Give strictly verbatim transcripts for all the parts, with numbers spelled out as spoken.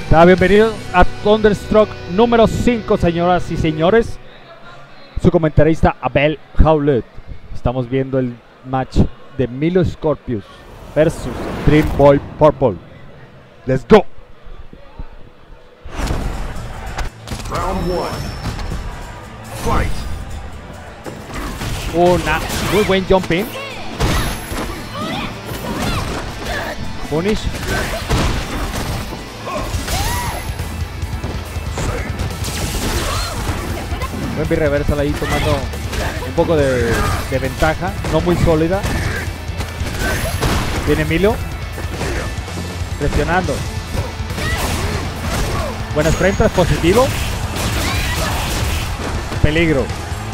Da, bienvenidos a Thunderstruck número cinco, señoras y señores. Su comentarista Abel Howlett. Estamos viendo el match de Milo Scorpius versus Dream Boy Purple. Let's go. Round one. Fight. Una muy buen jumping. Punish. Buen B-reversal ahí tomando un poco de, de ventaja, no muy sólida. Viene Milo presionando. Buenas frentes, positivo. Peligro.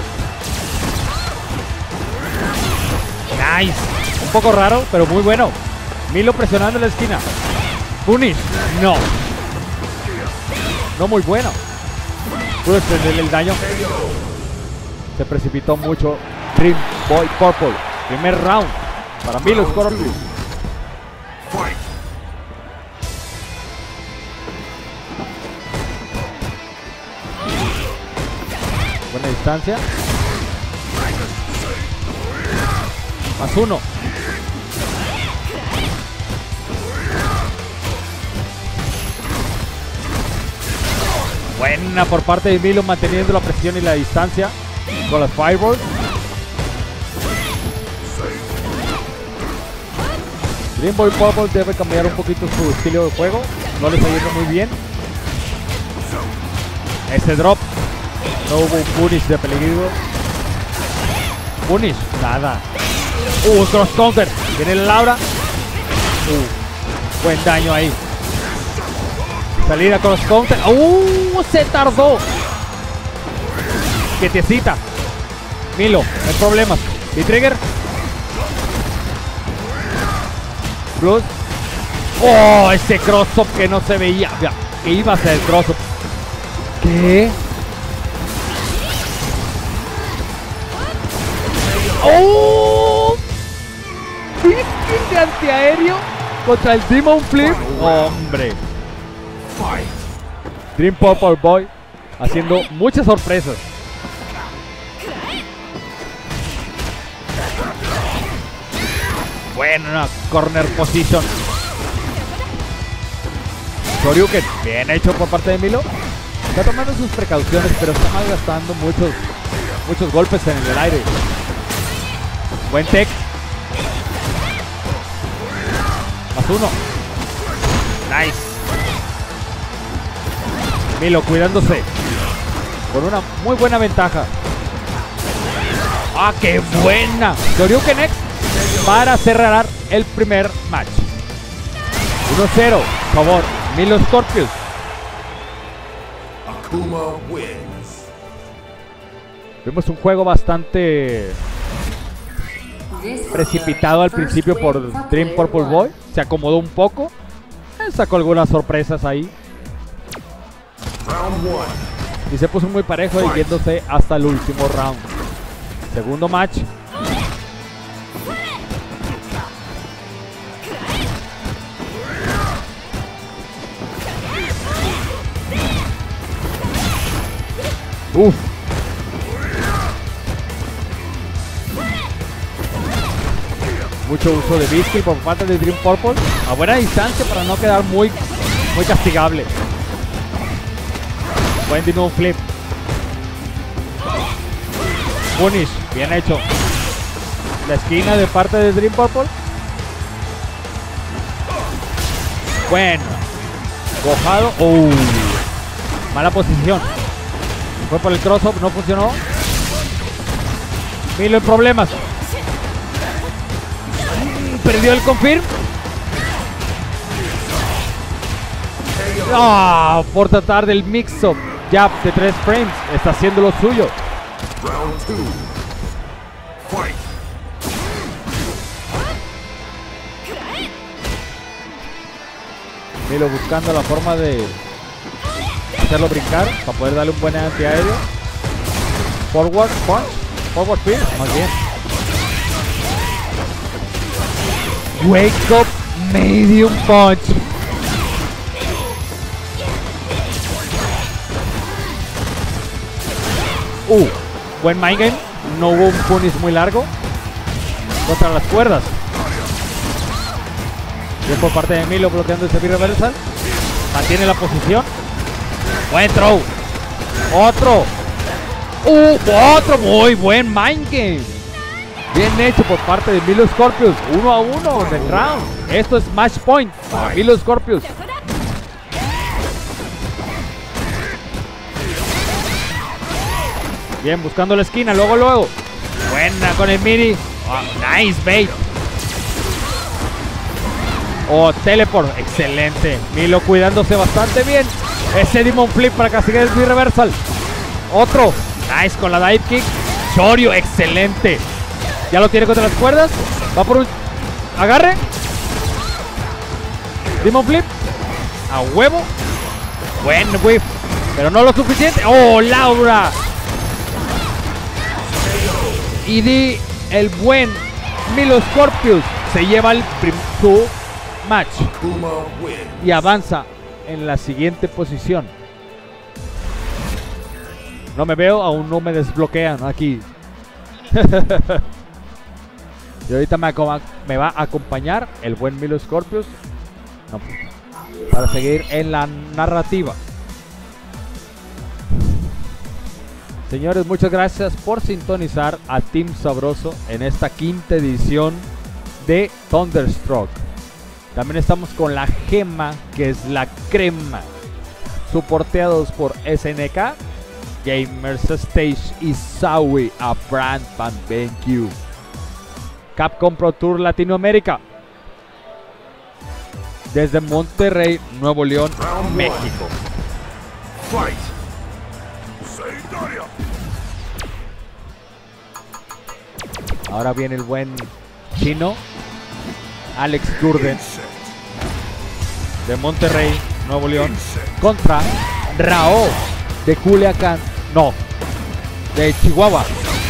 Nice. Un poco raro, pero muy bueno. Milo presionando en la esquina. Punish. No. No muy bueno. Pudo extenderle el daño. Se precipitó mucho Dream Boy Purple. Primer round para Milo Scorpius. Buena distancia. Más uno. Buena por parte de Milo, manteniendo la presión y la distancia con las fireballs. Dream Boy Purple debe cambiar un poquito su estilo de juego. No le está yendo muy bien. Ese drop. No hubo un punish de peligro. Punish, nada. Uh, cross counter. Viene el Laura. Uh, buen daño ahí. Salida cross counter. Uh, se tardó. Quietecita. Milo, no hay problemas. B-trigger. Plus. Oh, ese cross up que no se veía. Que iba a ser el cross up. ¿Qué? ¡Oh! ¿Biscuit de antiaéreo contra el Demon Flip? ¡Hombre! Dream Purple Boy haciendo muchas sorpresas. Buena corner position. Shoryuken, bien hecho por parte de Milo. Está tomando sus precauciones, pero está malgastando muchos, muchos golpes en el aire. Buen tech. Más uno. Nice. Milo cuidándose. Con una muy buena ventaja. ¡Ah, qué buena! Shoryuken X para cerrar el primer match. uno cero. Por favor, Milo Scorpius. Akuma wins. Vimos un juego bastante precipitado al principio por Dream Purple Boy. Se acomodó un poco. Sacó algunas sorpresas ahí. Y se puso muy parejo, yéndose hasta el último round. Segundo match. Uf. Mucho uso de Biscuit por parte de Dream Purple. A buena distancia para no quedar muy, muy castigable. Buen Demon Flip. Punish, bien hecho. La esquina de parte de Dream Purple. Bueno. Bojado. Oh. Mala posición. Fue por el cross-up, no funcionó. Milo en problemas. Perdió el confirm. Ah, por tratar del mix-up jab de tres frames. Está haciendo lo suyo. Milo buscando la forma de hacerlo brincar para poder darle un buen antiaéreo. Forward punch. Forward speed. Más bien. Wake up medium punch. Uh, buen mind game. No hubo un punish muy largo contra las cuerdas. Bien por parte de Milo bloqueando ese reversal. Mantiene la posición. Buen throw. Otro. Uh, otro muy buen mind game. Bien hecho por parte de Milo Scorpius. Uno a uno del round. Esto es match point para Milo Scorpius. Bien, buscando la esquina, luego, luego. Buena con el mini. Oh, nice bait. Oh, teleport. Excelente. Milo cuidándose bastante bien. Ese Demon Flip para castigar el B-Reversal. Otro. Nice con la dive kick. Choryu, excelente. Ya lo tiene contra las cuerdas. Va por un agarre. Demon Flip. A huevo. Buen whiff. Pero no lo suficiente. Oh, Laura. Y di el buen Milo Scorpius se lleva el su match y avanza en la siguiente posición. No me veo, aún no me desbloquean aquí. Y ahorita me, me va a acompañar el buen Milo Scorpius, no, para seguir en la narrativa. Señores, muchas gracias por sintonizar a Team Sabroso en esta quinta edición de Thunderstruck. También estamos con la gema, que es la crema, soporteados por S N K, Gamers Stage y Zowie, a brand Van B Q. Capcom Pro Tour Latinoamérica, desde Monterrey, Nuevo León, México. Ahora viene el buen chino Alex Durden de Monterrey, Nuevo León, contra Rao de Culiacán, no, de Chihuahua.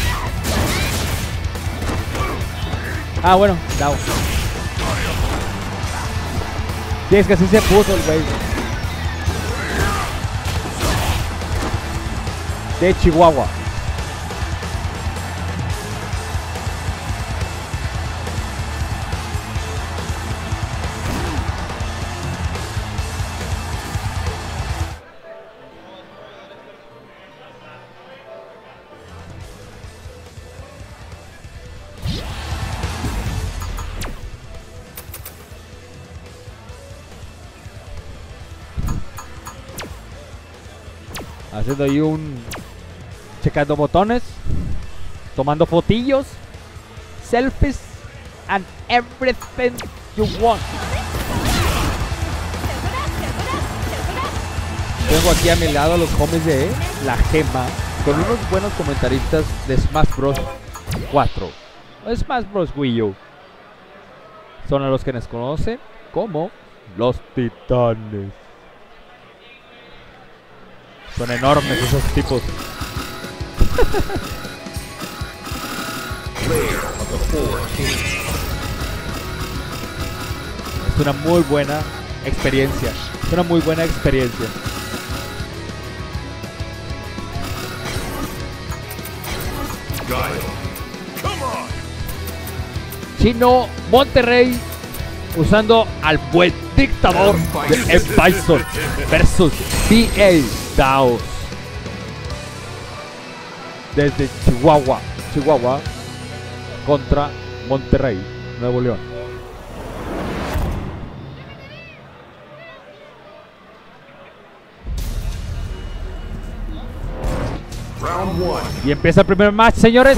Ah, bueno, Rao. Sí, es que así se puso el güey. De Chihuahua. Haciendo ahí un... checando botones, tomando fotillos, selfies, and everything you want. Tengo aquí a mi lado los homies de La Gema, con unos buenos comentaristas de Smash Bros. cuatro. Smash Bros. Wii U. Son a los que nos conocen como los Titanes. Son enormes esos tipos. Es una muy buena experiencia. Es una muy buena experiencia. Chino Monterrey usando al buen dictador de F. Bison versus D A Daos desde Chihuahua, Chihuahua contra Monterrey, Nuevo León. Y empieza el primer match, señores.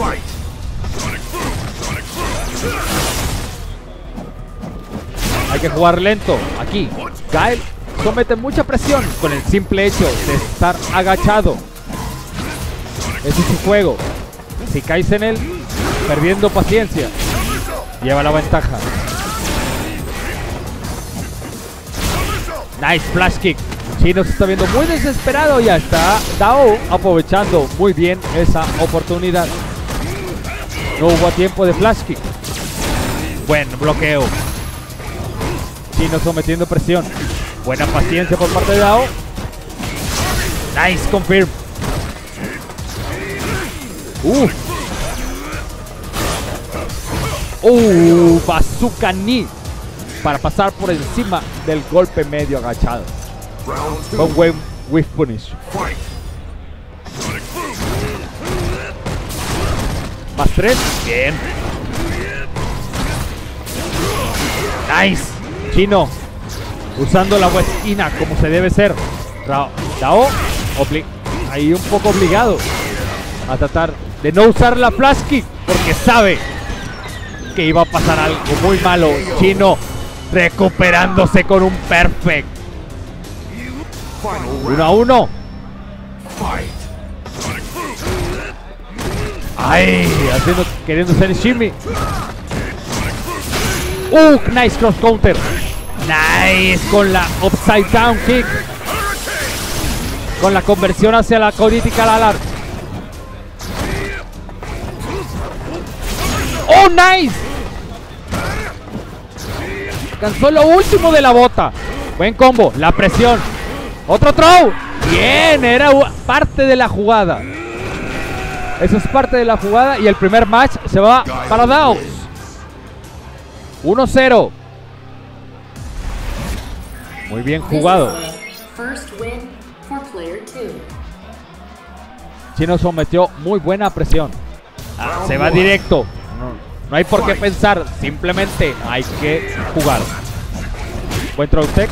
Hay que jugar lento. Aquí, Gael somete mucha presión con el simple hecho de estar agachado. Ese es su juego. Si caes en él, perdiendo paciencia, lleva la ventaja. Nice flash kick. Chino se está viendo muy desesperado y está Dao aprovechando muy bien esa oportunidad. No hubo tiempo de flash kick. Buen bloqueo. Chino sometiendo presión. Buena paciencia por parte de Dao. Nice confirm. Uh. Uh, bazooka knee para pasar por encima del golpe medio agachado. Round two. Con buen whiff punish. Fight. Más tres. Bien. Nice. Chino. Usando la esquina como se debe ser. Ra- Dao. obli- Ahí un poco obligado a tratar de no usar la flash kick porque sabe que iba a pasar algo muy malo. Chino recuperándose con un perfect. Final round. Uno a uno. Fight. Ay, haciendo, queriendo hacer shimmy. Uh, nice cross counter. Nice con la upside down kick. Con la conversión hacia la critical alarm. Oh, nice. Alcanzó lo último de la bota. Buen combo, la presión. Otro throw. Bien, era parte de la jugada. Eso es parte de la jugada y el primer match se va para Daos. uno cero. Muy bien jugado. First win for player two. Chino sometió muy buena presión. Ah, se va directo. No, no hay por qué pensar. Simplemente hay que jugar. Buen throw tech.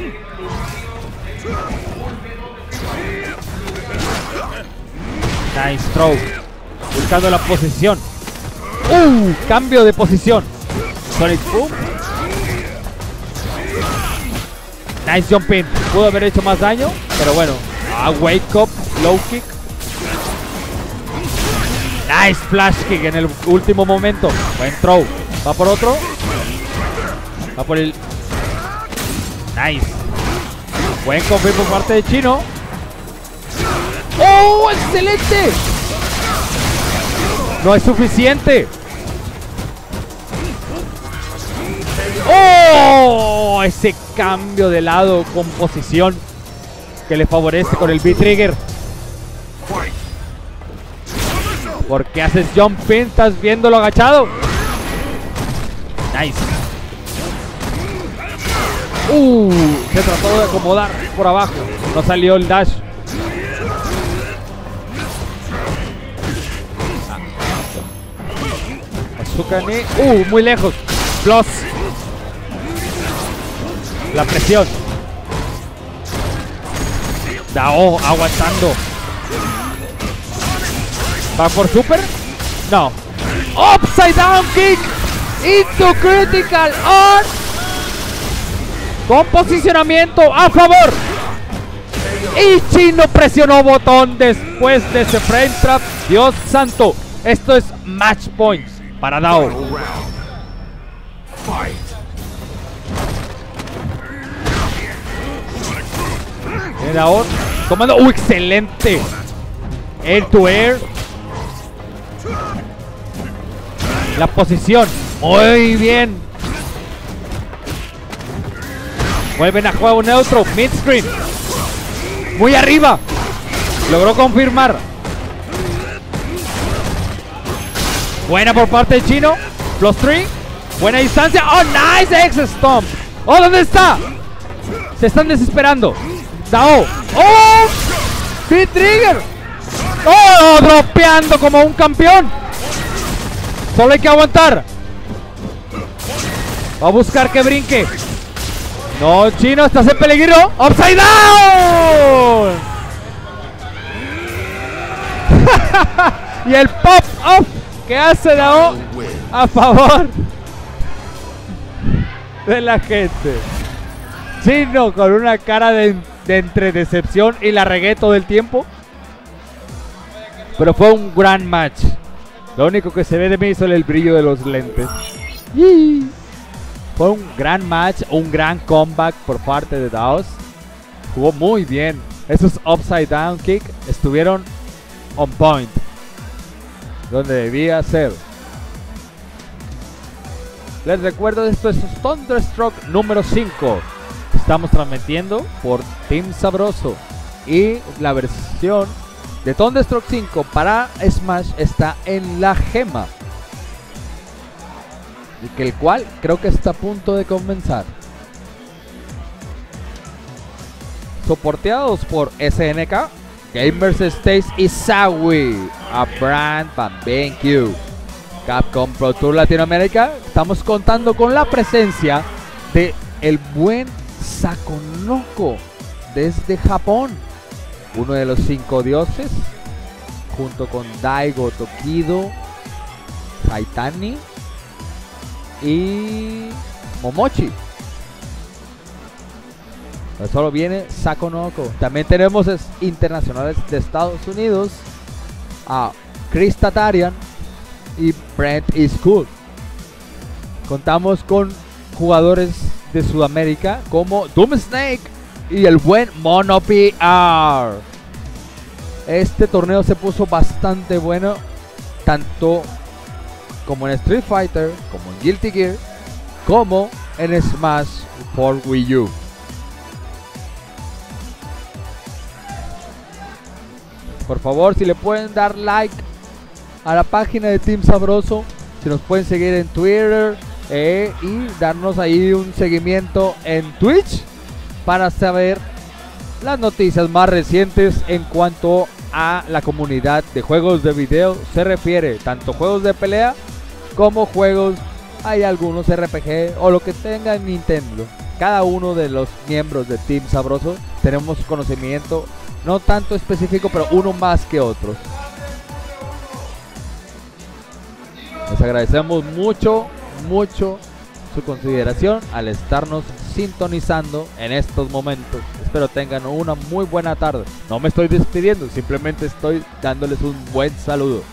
Nice throw. Buscando la posición. Uh, cambio de posición. Sonic boom. Nice jump in. Pudo haber hecho más daño, pero bueno. Ah, wake up, low kick. Nice flash kick en el último momento. Buen throw. Va por otro. Va por el. Nice. Buen confirm por parte de Chino. ¡Oh, excelente! No es suficiente. ¡Oh! Ese cambio de lado con posición que le favorece con el B-Trigger. Fight. ¿Por qué haces jump pin? ¿Estás viéndolo agachado? Nice. Uh, se trató de acomodar por abajo. No salió el dash. Azukani. Uh, muy lejos. Plus. La presión. Dao aguantando. ¿Va por super? No. Upside down kick. Into critical on. Con posicionamiento a favor. Y Chino presionó botón después de ese frame trap. Dios santo. Esto es match points para Dao. Final round. Fight. Tiene Dao. Comando. ¡Uh, excelente! Air to air. La posición. Muy bien. Vuelven a juego neutro. Mid screen. Muy arriba. Logró confirmar. Buena por parte de Chino. Plus tres. Buena distancia. Oh, nice X stomp. Oh, ¿dónde está? Se están desesperando. Dao. Oh, Speed Trigger. Oh, dropeando como un campeón. Solo hay que aguantar. Va a buscar que brinque. No, Chino, estás en peligro. Upside down. Y el pop up que hace Dao a favor de la gente. Chino con una cara de, de entre decepción y la regué todo el tiempo. Pero fue un gran match. Lo único que se ve de mí es solo el brillo de los lentes. Yee. Fue un gran match, un gran comeback por parte de Daos. Jugó muy bien. Esos upside down kick estuvieron on point, donde debía ser. Les recuerdo, esto es Thunderstruck número cinco. Estamos transmitiendo por Team Sabroso y la versión de Thunderstruck cinco para Smash está en la gema, y que el cual creo que está a punto de comenzar. Soporteados por S N K, Gamers Stage y Sawi, a brand van B Q. Capcom Pro Tour Latinoamérica, estamos contando con la presencia de el buen Sakonoko desde Japón, uno de los cinco dioses, junto con Daigo Tokido, Saitani y Momochi. Pero solo viene Sakonoko. También tenemos internacionales de Estados Unidos, a Chris Tatarian y Brent Eastwood. Contamos con jugadores de Sudamérica como Doom Snake y el buen Mono P R. Este torneo se puso bastante bueno, tanto como en Street Fighter, como en Guilty Gear, como en Smash por Wii U. Por favor, si le pueden dar like a la página de Team Sabroso, si nos pueden seguir en Twitter eh, y darnos ahí un seguimiento en Twitch para saber las noticias más recientes en cuanto a la comunidad de juegos de video se refiere, tanto juegos de pelea como juegos, hay algunos R P G o lo que tenga Nintendo. Cada uno de los miembros de Team Sabroso tenemos conocimiento, no tanto específico, pero uno más que otros. Les agradecemos mucho, mucho su consideración al estarnos sintonizando en estos momentos. Espero tengan una muy buena tarde. No me estoy despidiendo, simplemente estoy dándoles un buen saludo.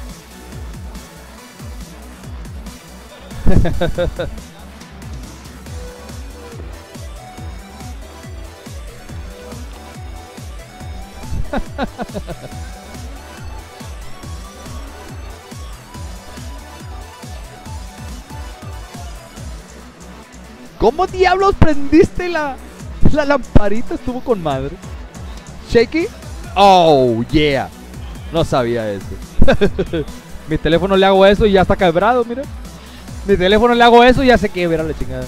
¿Cómo diablos prendiste la, la lamparita? Estuvo con madre. Shaky. Oh, yeah. No sabía eso. Mi teléfono le hago eso y ya está quebrado, mira. Mi teléfono le hago eso y ya se quiebra la chingada.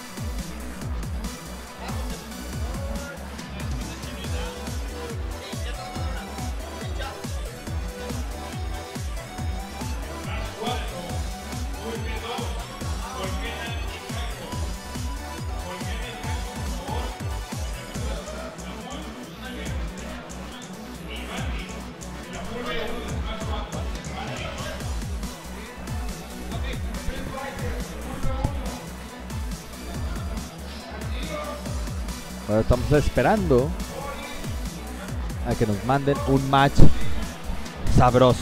Ahora estamos esperando a que nos manden un match sabroso.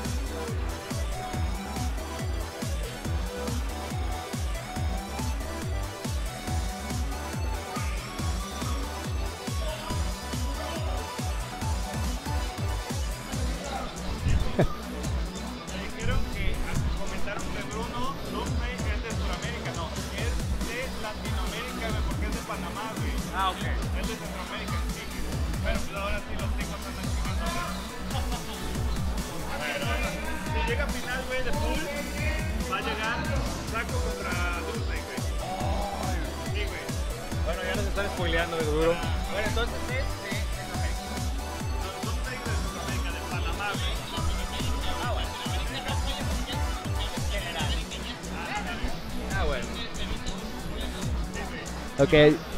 Dijeron que comentaron que Bruno Lupe es de Sudamérica, no, es de Latinoamérica, güey, porque es de Panamá, güey. Ah, ok. Es de Centroamérica, sí. Pero pues ahora sí los tengo tan chingando. Pero si llega a final, güey, de pool, va a llegar Saco contra Dulce, güey. Sí, güey. Bueno, ya nos están spoileando de duro. Bueno, entonces es de Centroamérica. No, Dulce es de Centroamérica, de Panamá, güey. Ah, bueno. Ah, bueno. Ok.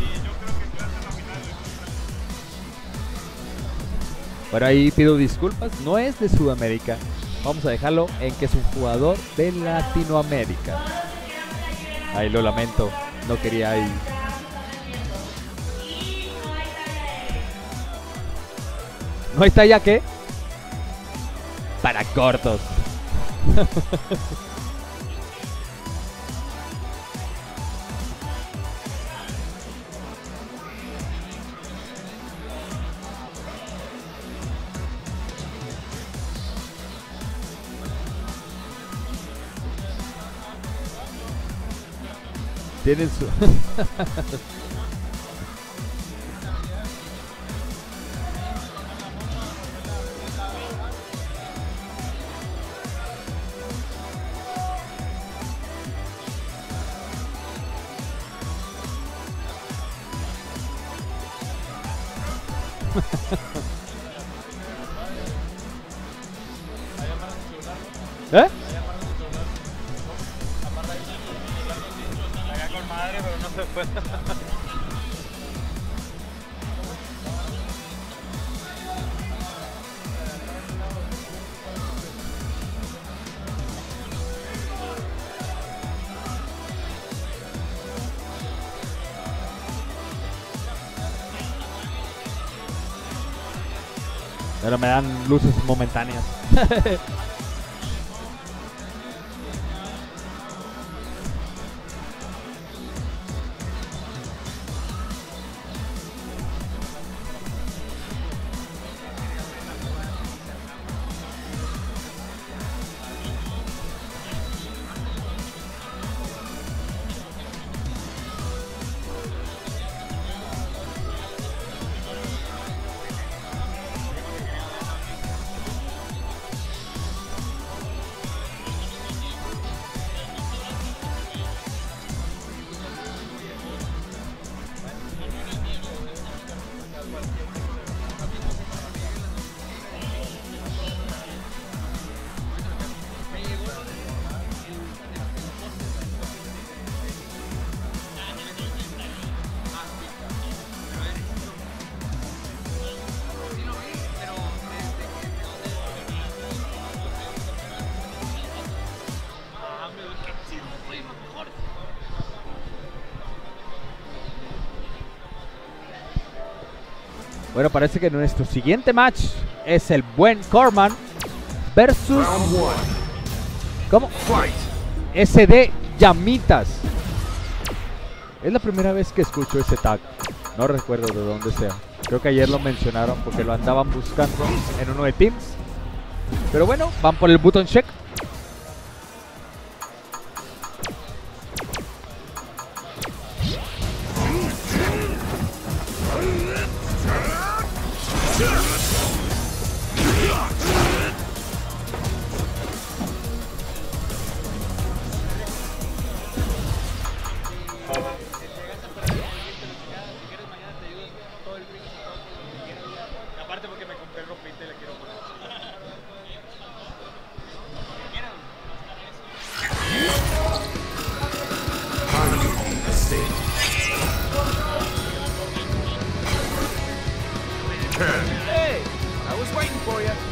Bueno, ahí pido disculpas. No es de Sudamérica. Vamos a dejarlo en que es un jugador de Latinoamérica. Ahí lo lamento. No quería ahí. ¿No está ya qué? Para cortos. Tienen su... ¿Eh? Allá con madre, pero no se fue. Pero me dan luces momentáneas. Bueno, parece que nuestro siguiente match es el buen Corman versus... Round one. ¿Cómo? Fight. S D Llamitas. Es la primera vez que escucho ese tag. No recuerdo de dónde sea. Creo que ayer lo mencionaron porque lo andaban buscando en uno de Teams. Pero bueno, van por el button check. Aparte porque me compré ropita y le quiero poner. Hey, I was waiting for you.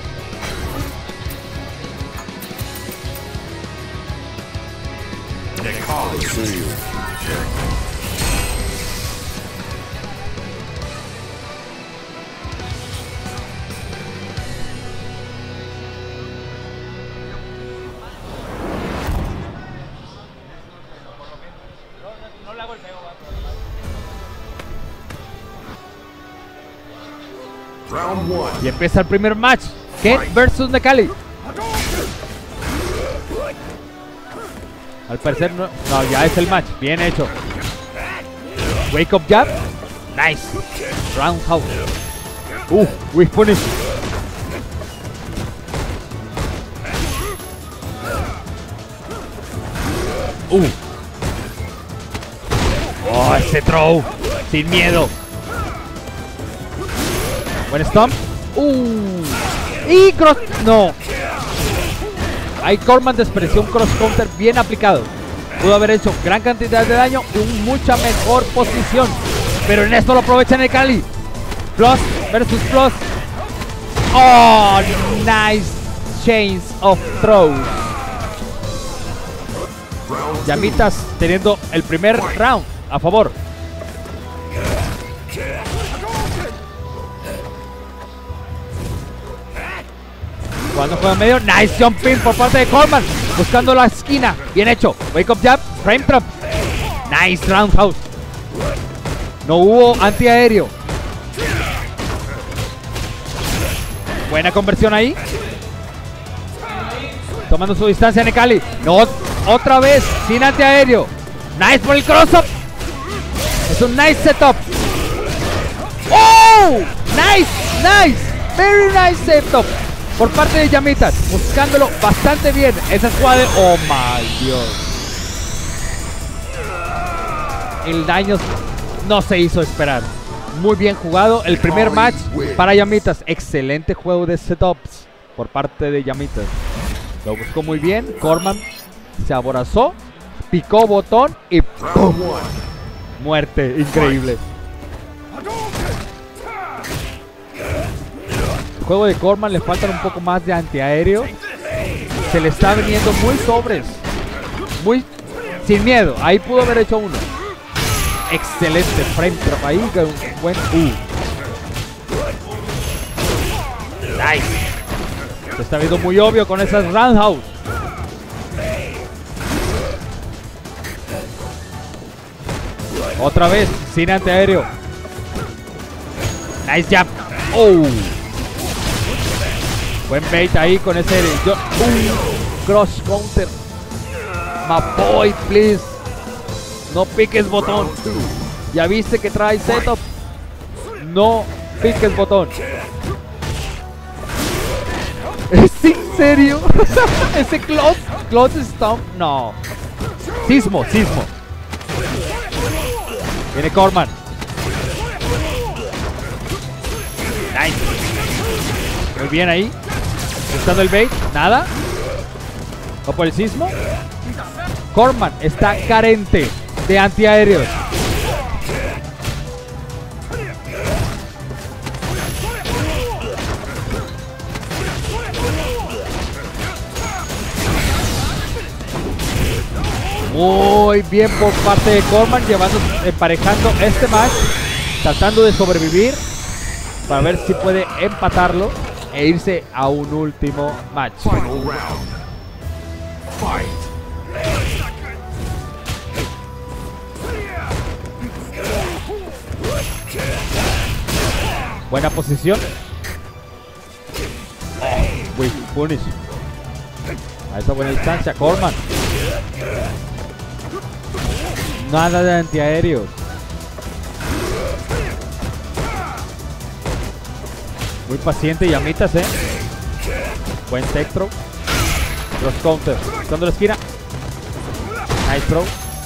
No le hago el feo, va. Round one. Y empieza el primer match. Ken versus Necalli. Al parecer no, no, ya es el match. Bien hecho. Wake up jab. Nice. Roundhouse. Uh, weak punish. Uh. Oh, ese throw. Sin miedo. Buen stomp. Uh. Y cross. No. Ahí Corman despreció un cross counter bien aplicado. Pudo haber hecho gran cantidad de daño y mucha mejor posición. Pero en esto lo aprovecha Necalli. Plus versus plus. Oh, nice chains of throws. Llamitas teniendo el primer round a favor. Cuando juega en medio, nice jump pin por parte de Corman. Buscando la esquina, bien hecho. Wake up jab, frame trap. Nice roundhouse. No hubo antiaéreo. Buena conversión ahí. Tomando su distancia Necalli. No, otra vez, sin antiaéreo. Nice por el cross-up. Es un nice setup. ¡Oh! Nice, nice. Very nice setup por parte de Llamitas, buscándolo bastante bien. Esa jugada de... Oh my Dios. El daño no se hizo esperar. Muy bien jugado. El primer match para Llamitas. Excelente juego de setups por parte de Llamitas. Lo buscó muy bien. Corman se aborazó, picó botón y ¡pum! Muerte. Increíble. El juego de Corman le faltan un poco más de antiaéreo. Se le está viniendo muy sobres. Muy sin miedo. Ahí pudo haber hecho uno. Excelente frame trap ahí con un buen uh. Nice. Se está viendo muy obvio con esas roundhouse. Otra vez sin antiaéreo. Nice jab. Oh. Buen bait ahí con ese yo, uh, cross counter. My boy, please. No piques botón. Ya viste que trae setup. No piques botón. ¿Es en serio? Ese close, close stomp. No. Sismo, sismo. Viene Corman. Nice. Muy bien ahí. Buscando el bait. Nada. O por el sismo. Corman está carente de antiaéreos. Muy bien por parte de Corman, llevando, emparejando este match, tratando de sobrevivir para ver si puede empatarlo e irse a un último match. Buena posición. Oh, with punish. A esa buena distancia, Corman. Nada de antiaéreos. Muy paciente Llamitas, eh. Buen tech throw. Cross counter. Buscando la esquina. Nice throw.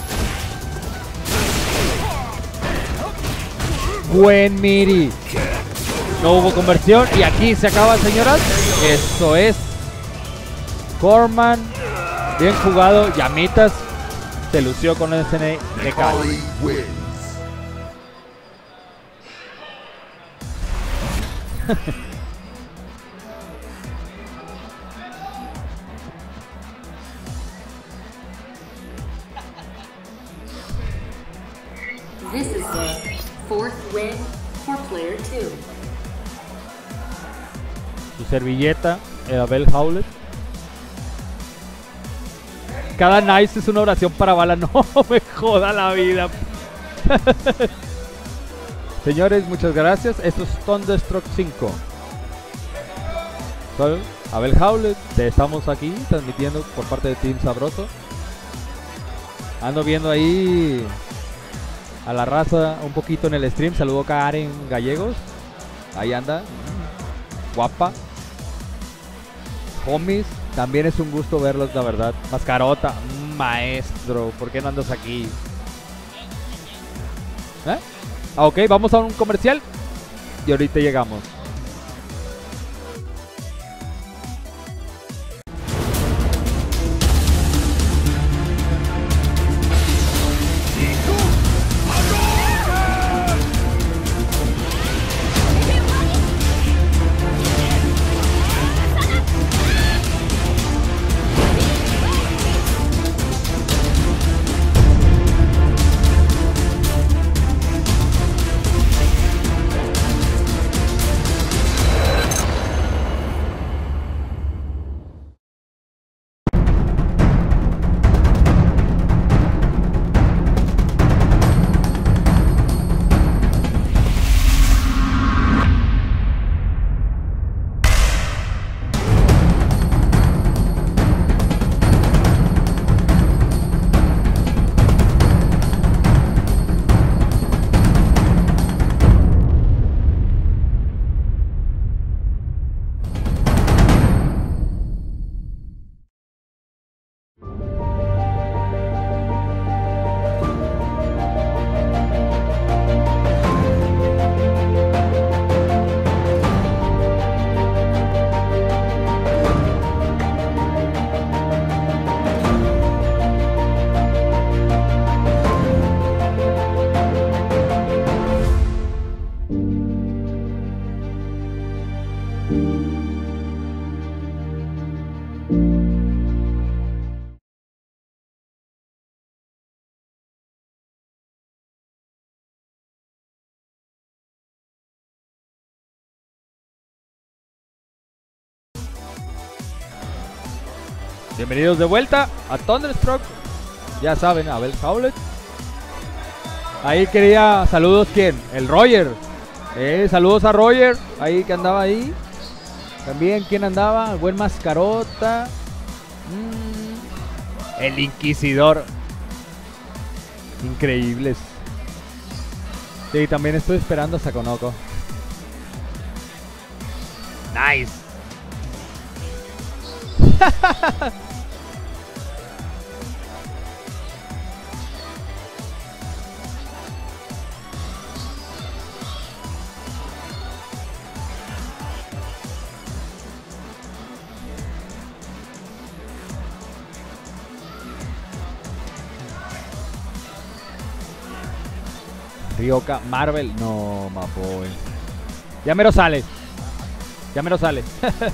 Buen miri. No hubo conversión. Y aquí se acaba, señoras. Eso es. Corman. Bien jugado. Llamitas se lució con el S N de Cali. This is the fourth win for player two. Su servilleta, el Abel Howlett. Cada nice es una oración para bala. No me joda la vida. Señores, muchas gracias. Esto es Thunderstruck cinco. Soy Abel Howlett. Te estamos aquí transmitiendo por parte de Team Sabroso. Ando viendo ahí a la raza un poquito en el stream. Saludo a Karen Gallegos. Ahí anda. Guapa. Homies. También es un gusto verlos, la verdad. Mascarota, maestro, ¿por qué no andas aquí? ¿Eh? Ah, ok, vamos a un comercial y ahorita llegamos. Bienvenidos de vuelta a Thunderstruck. Ya saben, Abel Howlett. Ahí quería saludos, ¿quién? El Roger. Eh, saludos a Roger, ahí que andaba ahí. También, ¿quién andaba? El buen Mascarota. Mm, el Inquisidor. Increíbles. Sí, también estoy esperando a Sakonoko. Nice. Ryoka, Marvel, no, mapoy. Ya mero sale. Ya mero sale.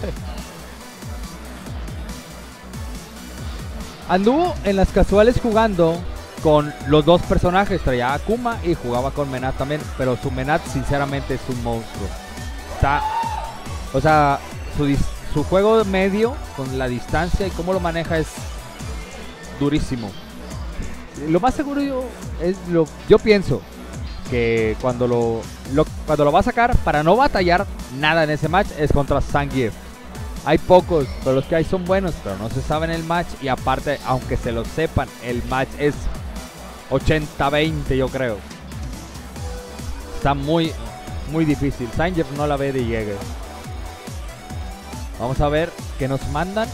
Anduvo en las casuales jugando con los dos personajes. Traía a Akuma y jugaba con Menat también. Pero su Menat sinceramente es un monstruo. Está, o sea, su, su juego medio con la distancia y cómo lo maneja es durísimo. Lo más seguro yo, es lo, yo pienso que cuando lo, lo, cuando lo va a sacar para no batallar nada en ese match es contra Zangief. Hay pocos, pero los que hay son buenos, pero no se saben el match. Y aparte, aunque se lo sepan, el match es ochenta veinte, yo creo. Está muy, muy difícil. Zangief no la ve de llegue. Vamos a ver qué nos mandan.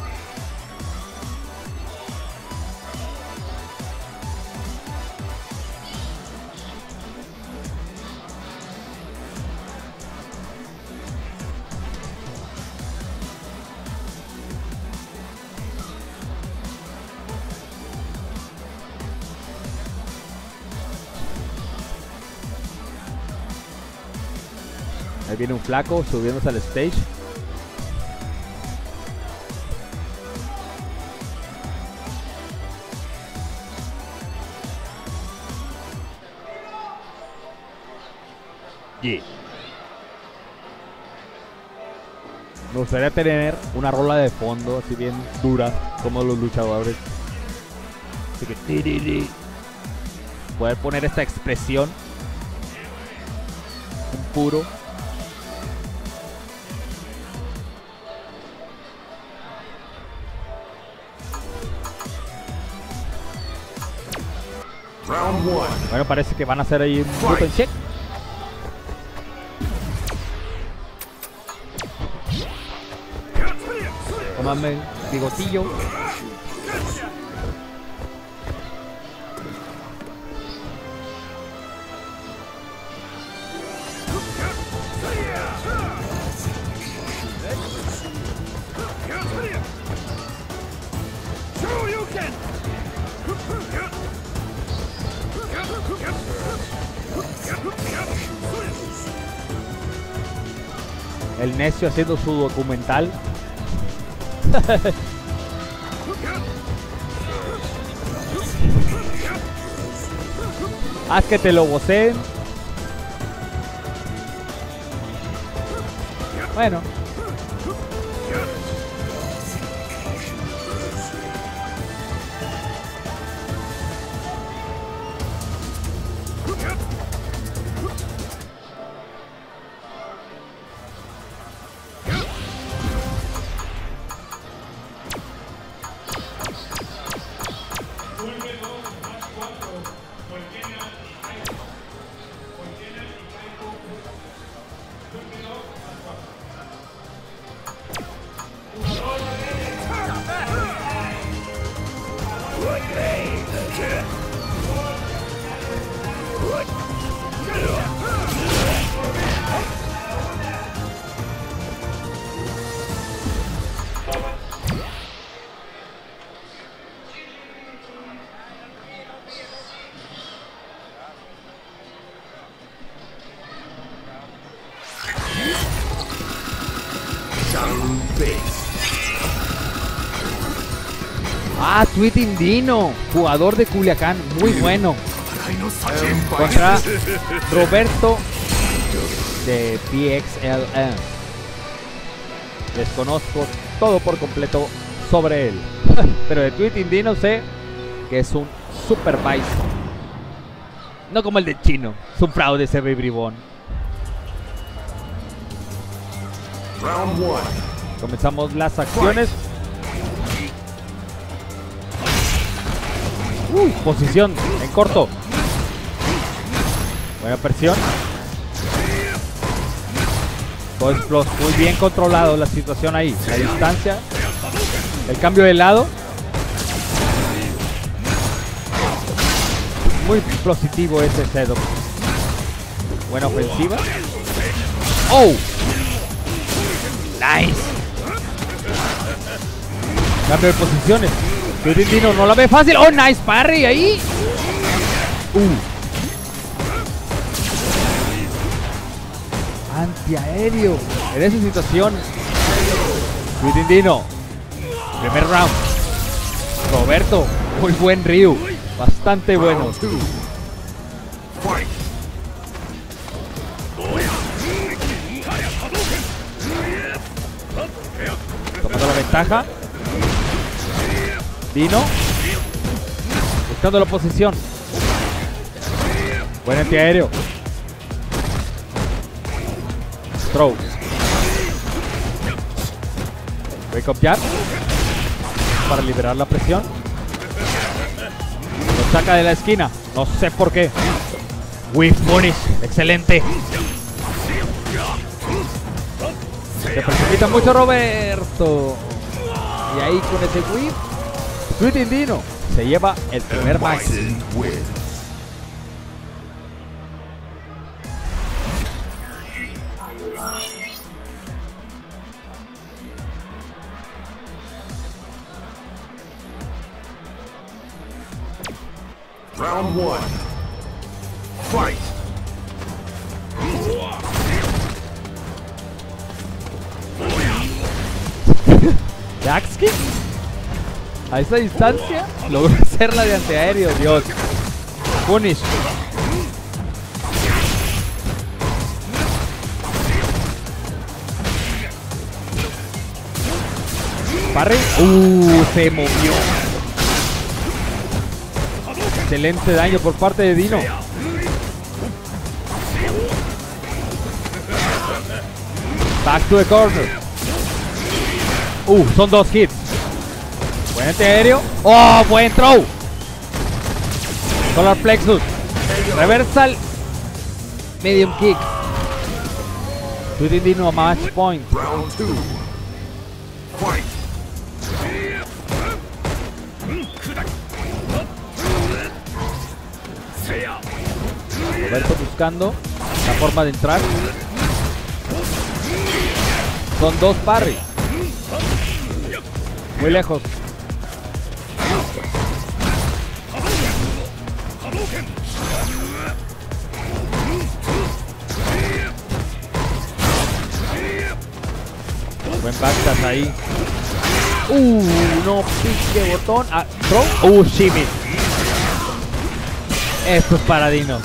Ahí viene un flaco subiéndose al stage. Yeah. Me gustaría tener una rola de fondo así bien dura como los luchadores. Así que tiriri. Poder poner esta expresión. Un puro. Bueno, parece que van a hacer ahí un button check. Tómame bigotillo. El necio haciendo su documental. Haz que te lo voceen. Bueno. Ah, Tweeting Dino, jugador de Culiacán, muy bueno. Contra Roberto de P X L N. Desconozco todo por completo sobre él. Pero de Tweet Dino sé que es un super vice. No como el de chino. Es un fraude ese bribón. Round one. Comenzamos las acciones. Uh, posición en corto. Buena presión. Todo explosivo. Muy bien controlado la situación ahí. La distancia. El cambio de lado. Muy explosivo ese setup. Buena ofensiva. ¡Oh! ¡Nice! Cambio de posiciones. Dino no la ve fácil. ¡Oh, nice parry ahí! Uh. Antiaéreo. En esa situación. Dino. Primer round. Roberto. Muy buen Ryu. Bastante bueno. Round two. Fight. Tomando la ventaja. Dino. Buscando la posición. Buen antiaéreo. Throw. Wake up jab. Para liberar la presión. Lo saca de la esquina. No sé por qué. Whip punish. Excelente. Se precipita mucho Roberto. Y ahí con ese whip, Tweet Dino se lleva el primer match. Bison wins. Round one. Fight. Jaxki. A esa distancia logró hacerla de antiaéreo. Dios. Punish. Parry. Uh, se movió. Excelente daño por parte de Dino. Back to the corner. Uh, son dos hits. Buen antiaéreo. Oh, buen throw. Solar plexus. Reversal. Medium kick. Tweet Dino a match point. Round two. Fight. Roberto buscando la forma de entrar. Son dos parry. Muy lejos. Buen backdash ahí. Uh, no pique botón. Ah, throw. Uh, shimmy. Esto es para Dino.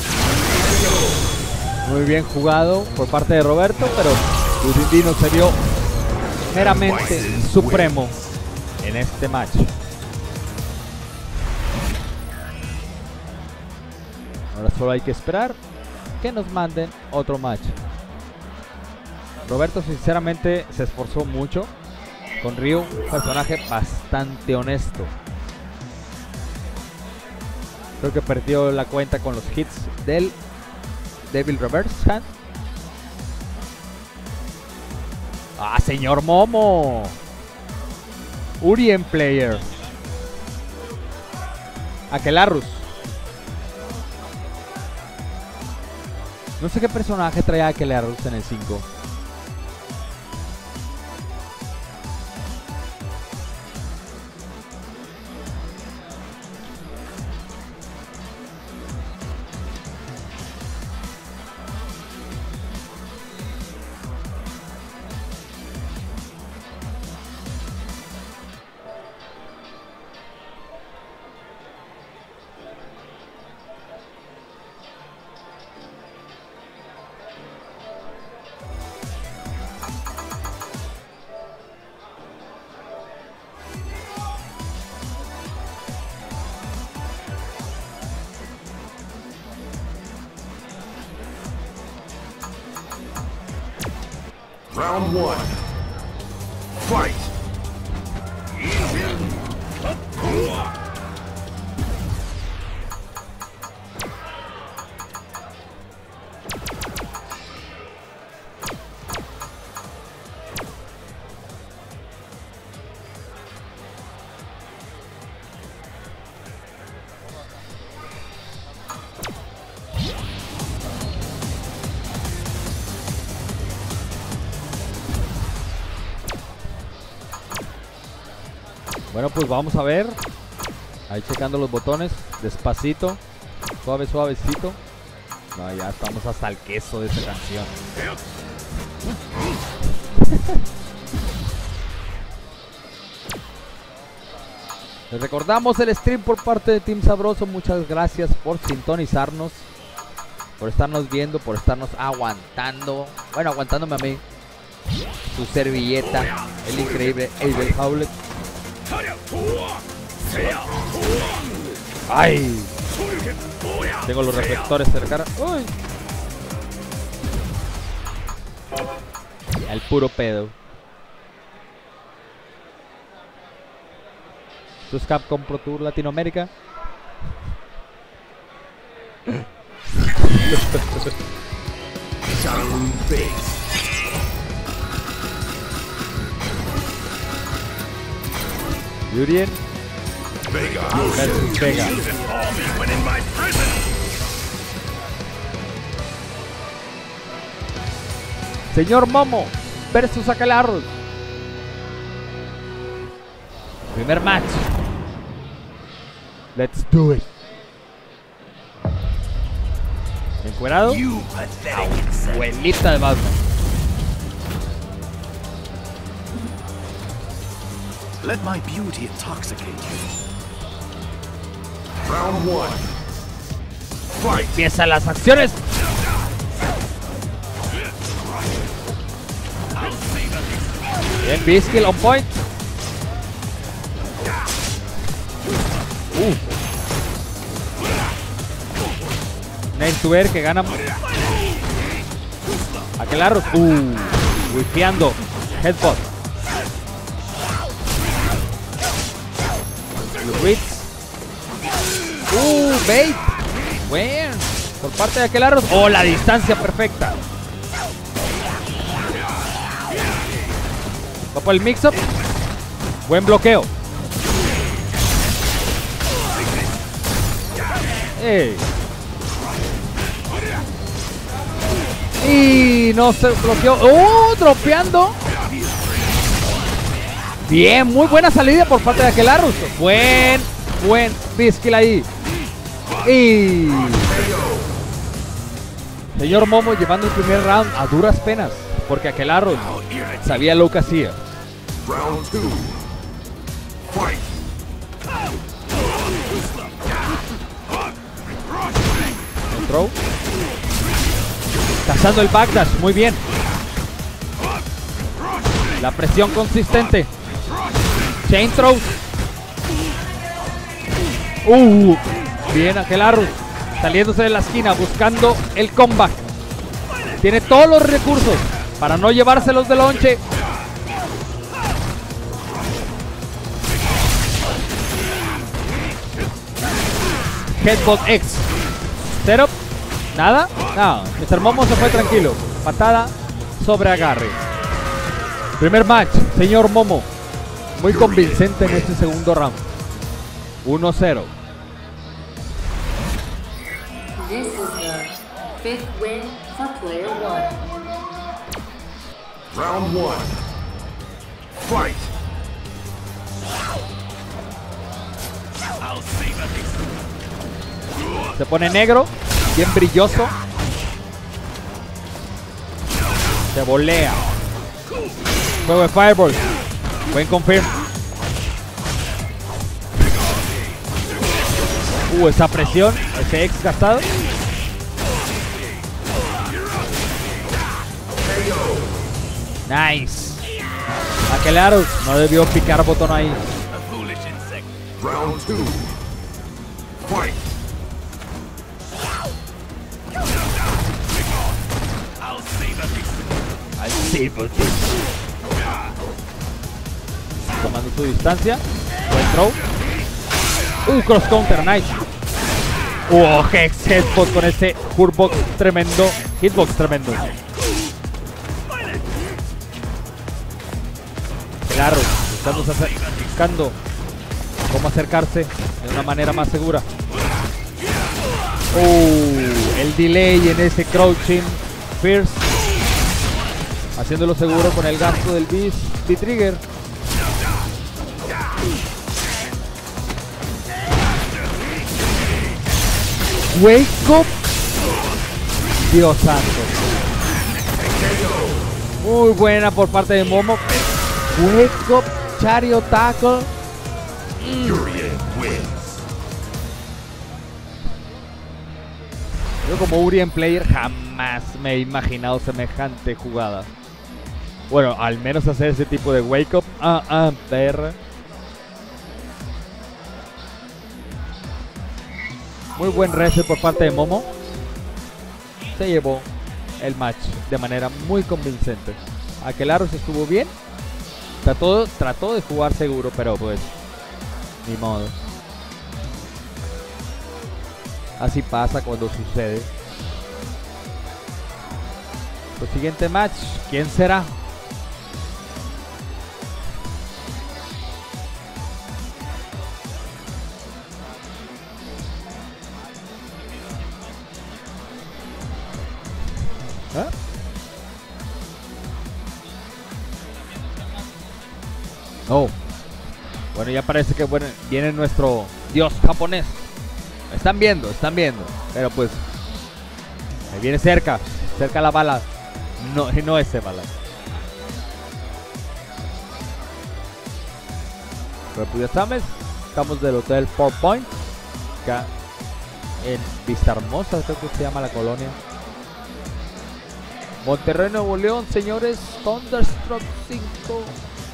Muy bien jugado por parte de Roberto, pero Dino se vio meramente supremo en este match. Ahora solo hay que esperar que nos manden otro match. Roberto sinceramente se esforzó mucho con Ryu, un personaje bastante honesto. Creo que perdió la cuenta con los hits del Devil Reverse Hand. Ah, señor Momo. Urien Player. Aquelarrus. No sé qué personaje trae a Aquelarrus en el cinco. Round one. Fight. Bueno, pues vamos a ver. Ahí checando los botones. Despacito. Suave, suavecito. No, ya estamos hasta el queso de esta canción. Les recordamos el stream por parte de Team Sabroso. Muchas gracias por sintonizarnos, por estarnos viendo, por estarnos aguantando. Bueno, aguantándome a mí. Su servilleta, el increíble Abel Howlett. ¡Ay! Tengo los reflectores cerca. ¡Uy! El puro pedo. Esto es Capcom Pro Tour Latinoamérica. Yurien versus Vega. Señor Momo versus Aquelarre. Primer match. Let's do it. Encuerado. Abuelita de Batman. Let my beauty intoxicate you. Round one. Fight. Empiezan las acciones. Bien, Bisquill on point. Uh. Nice to ver que gana. Aquelarre. Uh. Wipeando. Headbutt. Ritz. Uh, bait. Bueno. Por parte de Aquelarre. Oh, la distancia perfecta. Va por el mix-up. Buen bloqueo. Hey. Y no se bloqueó. ¡Oh! Dropeando. Bien, muy buena salida por parte de Aquelarre. Buen, buen Bisquill ahí. Y señor Momo llevando el primer round a duras penas, porque Aquelarre sabía lo que hacía. Round two. Fight. Throw. Cazando el backdash, muy bien. La presión consistente. Chain throw. Uh, bien Aquelarre. Saliéndose de la esquina, buscando el comeback. Tiene todos los recursos para no llevárselos de lonche. Headbutt X. Setup. Nada. No. mister Momo se fue tranquilo. Patada sobre agarre. Primer match. Señor Momo. Muy convincente en este segundo round. uno cero. This is the fifth win for player one. Round one. Fight. Se pone negro, bien brilloso. Se volea. Juego de Fireball. Buen confirm. Uh, esa presión, ese ex gastado. Nice. Aquelarre no debió picar botón ahí. Round two. Fight. Silver Beast. Tomando su distancia. Buen throw. Uh, cross counter, nice. Uh, Hex Headbox con ese Hurtbox tremendo. Hitbox tremendo. Claro, estamos buscando cómo acercarse de una manera más segura. Uh, el delay en ese crouching Fierce. Haciéndolo seguro con el gasto del Beast B-Trigger. Wake up. Dios santo. Muy buena por parte de Momo. Wake up, Chariot Tackle. Mm. Yo como Urien player jamás me he imaginado semejante jugada. Bueno, al menos hacer ese tipo de wake up. Ah, ah, perra. Muy buen reset por parte de Momo. Se llevó el match de manera muy convincente. Aquelarre estuvo bien. Trató, trató de jugar seguro, pero pues ni modo. Así pasa cuando sucede. El siguiente match, ¿quién será? ¿Eh? Oh. Bueno, ya parece que bueno, viene nuestro dios japonés. Están viendo, están viendo. Pero pues ahí viene cerca. Cerca la bala. No, no ese bala. Pero pues ya sabes, estamos del hotel Four Point, acá en Vista Hermosa, creo que se llama la colonia. Monterrey, Nuevo León, señores. Thunderstruck cinco.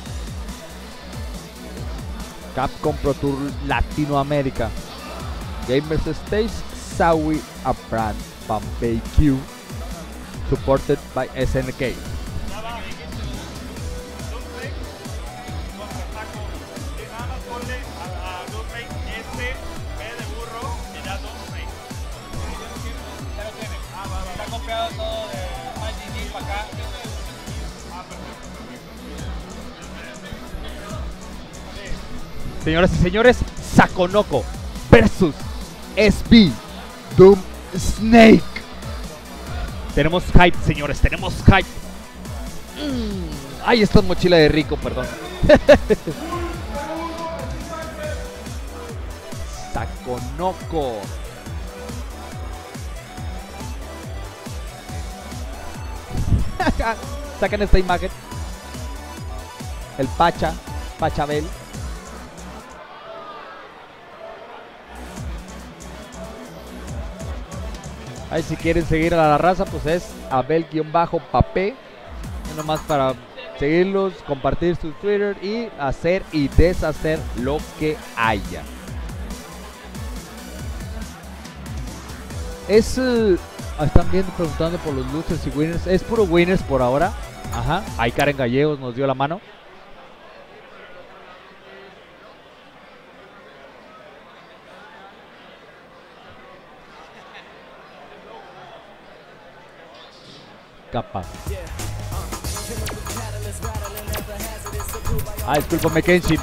Capcom Pro Tour Latinoamérica. Gamers Stage, Sawi Abran Bombay Q. Supported by S N K. Señoras y señores, Sakonoko versus S B Doom Snake. Tenemos hype, señores, tenemos hype. Mm. Ay, esta es mochila de rico, perdón. Sakonoko. Sacan esta imagen. El Pacha, Pachabel. Ahí si quieren seguir a la raza, pues es Abel-Papé. Nomás para seguirlos, compartir su Twitter y hacer y deshacer lo que haya. Es... Uh, están viendo, preguntando por los losers y winners. Es puro winners por ahora. Ajá. Ahí Karen Gallegos nos dio la mano. Capa. Ah, discúlpame, Kenshin.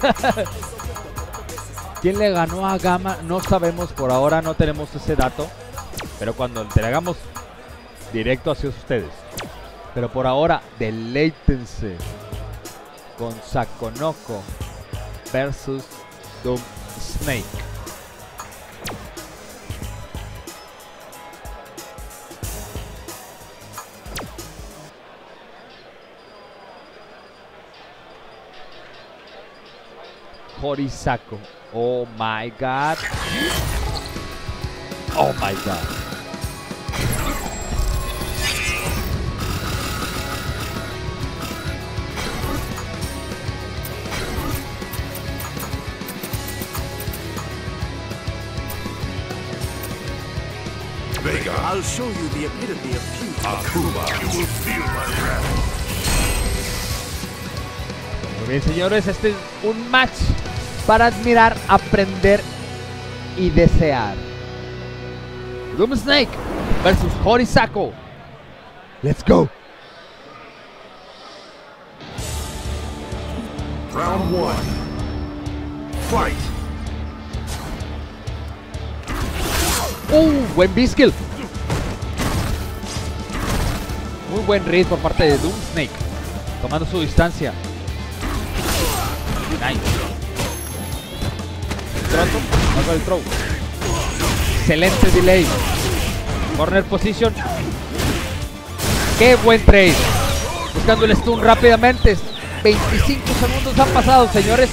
¿Quién le ganó a Gama? No sabemos por ahora, no tenemos ese dato. Pero cuando entregamos directo hacia ustedes. Pero por ahora, deleítense con Sakonoko versus Doom Snake. Horisako. Oh my god. Oh my god. Vega. I'll show you the epitome of beauty. Akuma, you will feel my wrath. Muy bien, señores, este es un match para admirar, aprender y desear. Doom Snake versus Horisako. Let's go. Round one. Fight. Uh, buen B-skill. Muy buen read por parte de Doom Snake, tomando su distancia. Nice. Troto, hago el throw. Excelente delay. Corner position. Qué buen trade. Buscando el stun rápidamente. veinticinco segundos han pasado, señores.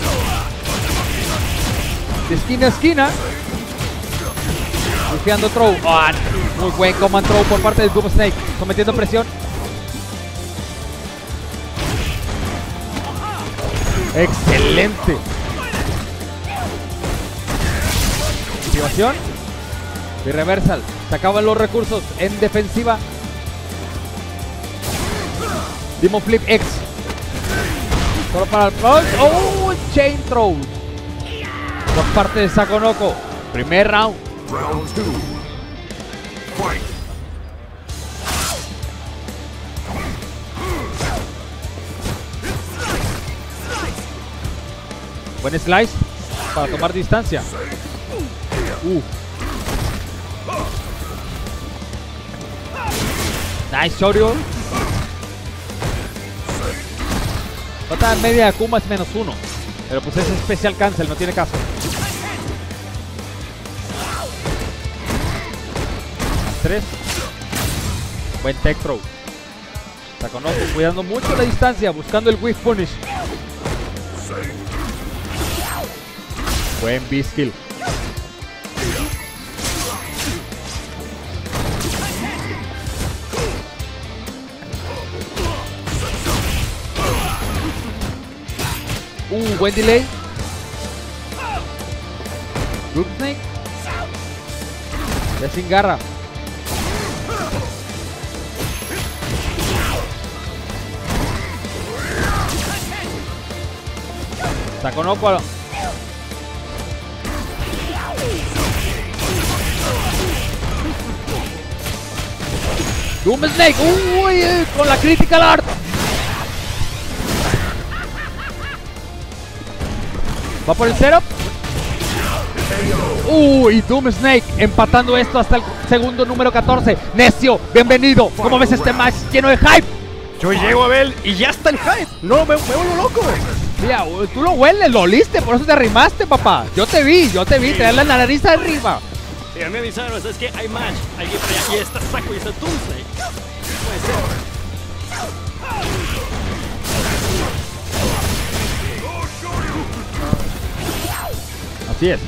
De esquina a esquina. Buscando throw. Oh, muy buen command throw por parte de Doom Snake. Sometiendo presión. Excelente. Activación. Y reversal. Se acaban los recursos en defensiva. Demon Flip X. Solo para el front. Oh, chain throw. Por parte de Sakonoko. Primer round. Round two. Fight. Buen slice para tomar distancia. Uh. Nice Shoryuken. Nota media de Akuma es menos uno. Pero pues es especial cancel, no tiene caso. Tres. Buen tech throw. Sakonoko cuidando mucho la distancia, buscando el whiff punish. Buen B-skill. Uh, buen delay. Doom Snake. Ya sin garra. Sakonoko. Doom Snake. Uy, con la critical art. Va por el setup. Uy, Doom Snake empatando esto hasta el segundo número catorce. Necio, bienvenido. ¿Cómo ves este match lleno de hype? Yo llego a Abel y ya está el hype. No, me, me vuelvo loco. Mira, tú lo hueles, lo oliste, por eso te arrimaste, papá. Yo te vi, yo te vi, Sí. traer la nariz arriba. Ya me avisaron, ¿sabes qué? Hay match. Hay que y está Saco y está Doom Snake. Puede ser. Así es.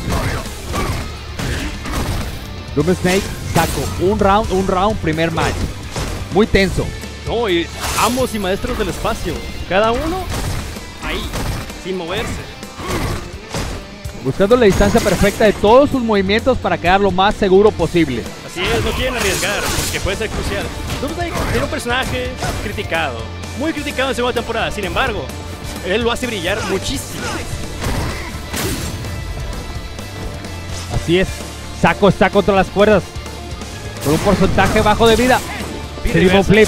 Doom Snake, Saco, un round, un round, primer match. Muy tenso. No, y amos y maestros del espacio. Cada uno ahí, sin moverse. Buscando la distancia perfecta de todos sus movimientos para quedar lo más seguro posible. Así es, no quieren arriesgar, porque puede ser crucial. Doom Snake tiene un personaje criticado, muy criticado en segunda temporada. Sin embargo, él lo hace brillar muchísimo. Así es. Saco está contra las cuerdas. Con un porcentaje bajo de vida. Triple flip.